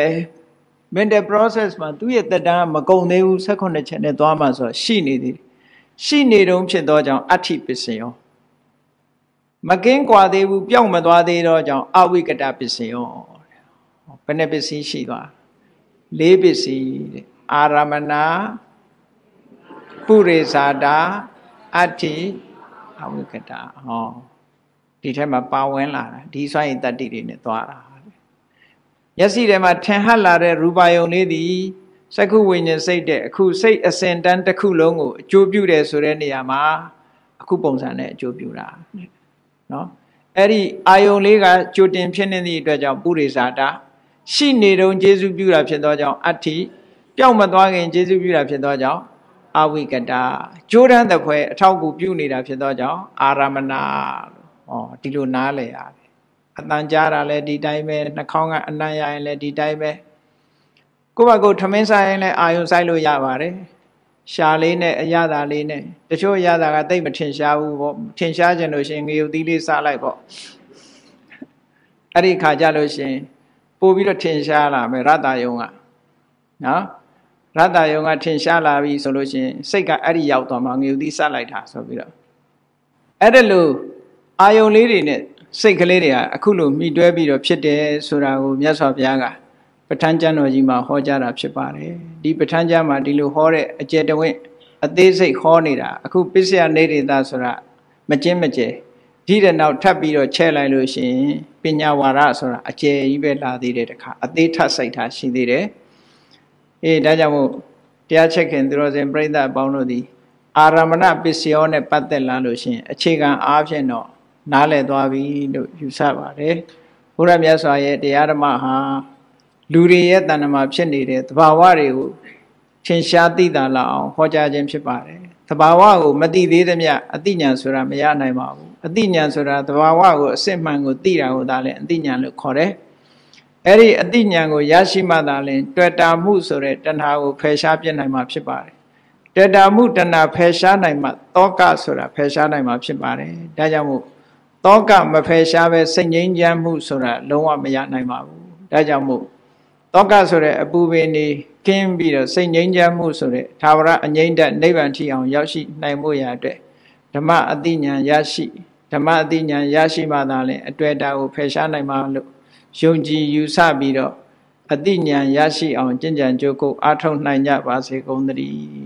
mental process မှာသူ့ရဲ့တက်တန်းမကုန်သေးဘူး၁၈ချက်နဲ့သွားမှဆိုတော့ရှိနေသေးတယ်ရှိနေတုံးဖြစ်သောကြောင့်အဋ္ဌိပစ္စယောမကင်းကွာသေးဘူးပြောင်းမသွားသေးတော့ကြောင့်အဝိကတပစ္စယောဘယ်နှပစ္စည်းရှိသွားလေးပစ္စည်းတဲ့အာရမဏပုရိသတာအဋ္ဌိအဝိကတဟောဒီထဲမှာပါဝင်လာတာဒီစွမ်းရည်တတ္တိတွေနဲ့သွားတာမျက်စိထဲမှာထင်ဟပ်လာတဲ့ရူပယုံလေးသည်စက္ခုဝိညာဉ်စိတ်တဲ့အခုစိတ်အစဉ်တန်းတစ်ခုလုံးကိုအကျိုးပြုတယ်ဆိုတဲ့နေရာမှာအခုပုံစံနဲ့အကျိုးပြုတာနော်အဲ့ဒီအာယုံလေးကကြိုတင်ဖြစ်နေသည့်အတွက်ကြောင့်ပုရိသတာရှိနေတုံးကျေစုပြုတာဖြစ်သောကြောင့်အဋ္ဌိပြောင်းမသွားခင်ကျေစုပြုတာဖြစ်သောကြောင့်အဝိကတာကြိုးတန်းတဲ့ဖွဲအထောက်အကူပြုနေတာဖြစ်သောကြောင့်အာရမဏဟောဒီလိုနားလည်ရတယ်အတန်ကြားတာလည်းဒီတိုင်းပဲနှာခေါင်းကအနံ့ရရင်လည်းဒီတိုင်းပဲကိုယ့်ဘက်ကိုထမင်းစားရင်လည်းအာယုံဆိုင်လို့ရပါတယ်ရှာလေးနဲ့အရသာလေးနဲ့တချို့အရသာကတိတ်မထင်ရှားဘူးပေါ့ထင်ရှားကြလို့ရှင်ငရုတ်သီးလေးစားလိုက်ပေါ့အဲ့ဒီခါကြလို့ရှင်ပို့ပြီးတော့ထင်ရှားလာမယ်ရတ္တယုံကနော်ရတ္တယုံကထင်ရှားလာပြီဆိုလို့ရှင်စိတ်ကအဲ့ဒီရောက်သွားမှငရုတ်သီးစားလိုက်တာဆိုပြီးတော့အဲ့ဒါလို့အာယုံလေးတွေနဲ့စိတ်ကလေးတွေကအခုလိုမိတွဲပြီးတော့ဖြစ်တယ်ဆိုတာကိုမြတ်စွာဘုရားကပဋ္ဌာန်းကျမ်းတော်ကြီးမှာဟောကြားတာဖြစ်ပါတယ်ဒီပဋ္ဌာန်းကျမ်းမှာဒီလိုဟောတဲ့အကျယ်တဝင့်အသေးစိတ်ဟောနေတာအခုပစ္စယနေရတာဆိုတာမကျင်းမကျဲဒီတဲ့နောက်ထပ်ပြီးတော့ချဲ့လိုက်လို့ရှိရင်ပညာဝါဒဆိုတာအကျယ်ကြီးပဲလာသေးတယ်တခါအသေးထပ်စိတ်ထားရှိသေးတယ်အေးဒါကြောင့်မို့တရားချက်ခင်သူတော်စင်ပြိဿအပေါင်းတို့သည်အာရမဏပစ္စယောနဲ့ပတ်သက်လာလို့ရှိရင်အခြေခံအားဖြင့်တော့နားလည်သွားပြီလို့ယူဆပါတယ်ဘုရားမြတ်စွာရဲ့တရားဓမ္မဟာလူတွေရဲ့တဏ္ဍမှာဖြစ်နေတဲ့သဘာဝတွေကိုထင်ရှားသိတာလောက်အောင်ဟောကြားခြင်းဖြစ်ပါတယ်သဘာဝကိုမသိသေးသမျှအသိဉာဏ်ဆိုတာမရနိုင်ပါဘူးအသိဉာဏ်ဆိုတာသဘာဝကိုအစစ်မှန်ကိုသိတာကိုသာလဲအသိဉာဏ်လို့ခေါ်တယ်အဲ့ဒီအသိဉာဏ်ကိုရရှိမှသာလဲတွေ့တာမှုဆိုတဲ့တဏှာကိုဖယ်ရှားပြနိုင်မှာဖြစ်ပါတယ်တွေ့တာမှုတဏှာဖယ်ရှားနိုင်မှတောကဆိုတာဖယ်ရှားနိုင်မှာဖြစ်ပါတယ်ဒါကြောင့်မို့တောကမဖယ်ရှားပဲစိတ်ငြိမ်းချမ်းမှုဆိုတာလုံးဝမရနိုင်ပါဘူးဒါကြောင့်မို့တောကဆိုတဲ့အပူပင်နေကင်းပြီးတော့စိတ်ငြိမ်းချမ်းမှုဆိုတဲ့သာဝရအငြိမ့်တဲ့နိဗ္ဗာန်ထိအောင်ရောက်ရှိနိုင်ဖို့ရတဲ့ဓမ္မအသိဉာဏ်ရရှိဓမ္မအသိဉာဏ်ရရှိမှသာလဲအတွေ့အတာကိုဖယ်ရှားနိုင်မှာလို့ယုံကြည်ယူဆပြီးတော့အသိဉာဏ်ရရှိအောင်ကျင့်ကြံကြိုးကိုအားထုတ်နိုင်ကြပါစေကုန်သတည်း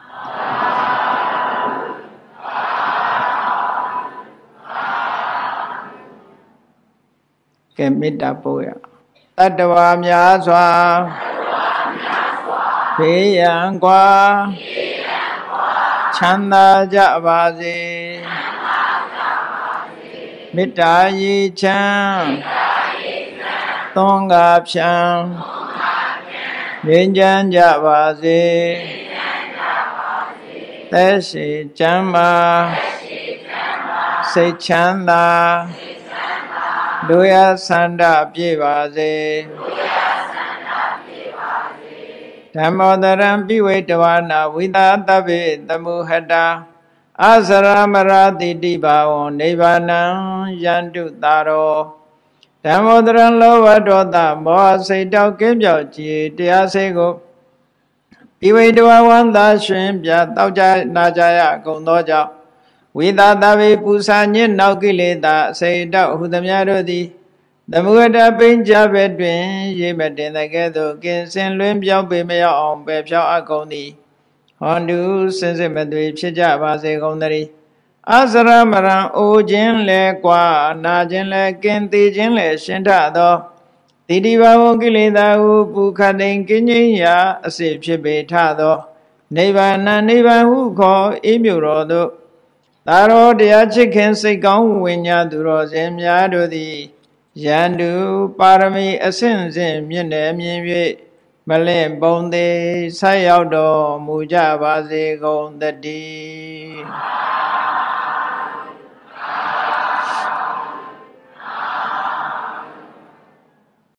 ကဲမေတ္တာပို့ရတတ္တဝါများစွာဘေးရန်ကွာချမ်းသာကြပါစေမေတ္တာရည်ချမ်းသွန်ကားဖြံငြိမ်းချမ်းကြပါစေသက်ရှိကျမ်းမာစိတ်ချမ်းသာလူရဆန္ဒပြည့်ပါစေဓမ္မောတရံပိဝေတဝနာဝိသာတဗ္ဗေသမုဟတာအစရမရတိတိဘာဝံနိဗ္ဗာနံယန္တုတာရောဓမ္မောတရံလောဘဒေါသမောဟစိတ်တောက်ကင်းပြောက်ကြည်တရားစိတ်ကိုပိဝေတဝဝန္တာရှင်ပြတောက်ကြနာကြရကုန်သောကြောင့်ဝိသာတဗ္ဗေပူဇာညစ်နောက်ကိလေသာစိတ်တောက်ဟုသမျှတို့သည်သမုဒ္ဒပိဉ္စဘက်တွင်ရေမတင်တဲ့ကဲ့သို့ကင်းစင်လွင်ပြောင်းပေမရောက်အောင်ပယ်ဖြောင်းအပ်ကုန်သည်ဟောတုစင်စစ်မသွေဖြစ်ကြပါစေကုန်သတည်းအစရမရံအိုခြင်းလဲကွာနာခြင်းလဲကင်းသေးခြင်းလဲရှင်းထသောတိတိဘာဝကိလေသာဟုပူခတ်သိမ်းကင်းငြိမ်းရာအစေဖြစ်ပေထသောနိဗ္ဗာန်နိဗ္ဗာန်ဟုခေါ်အေးမြတော်သို့သာရောတရားချစ်ခင်စိတ်ကောင်းဝိညာသူတော်စင်များတို့သည်ယန္တုပါရမီအဆင့်ဆင့်မြင့်တယ်မြင်၍မလင့်ပုံသေးဆက်ရောက်တော်မူကြပါစေကုန်သတည်း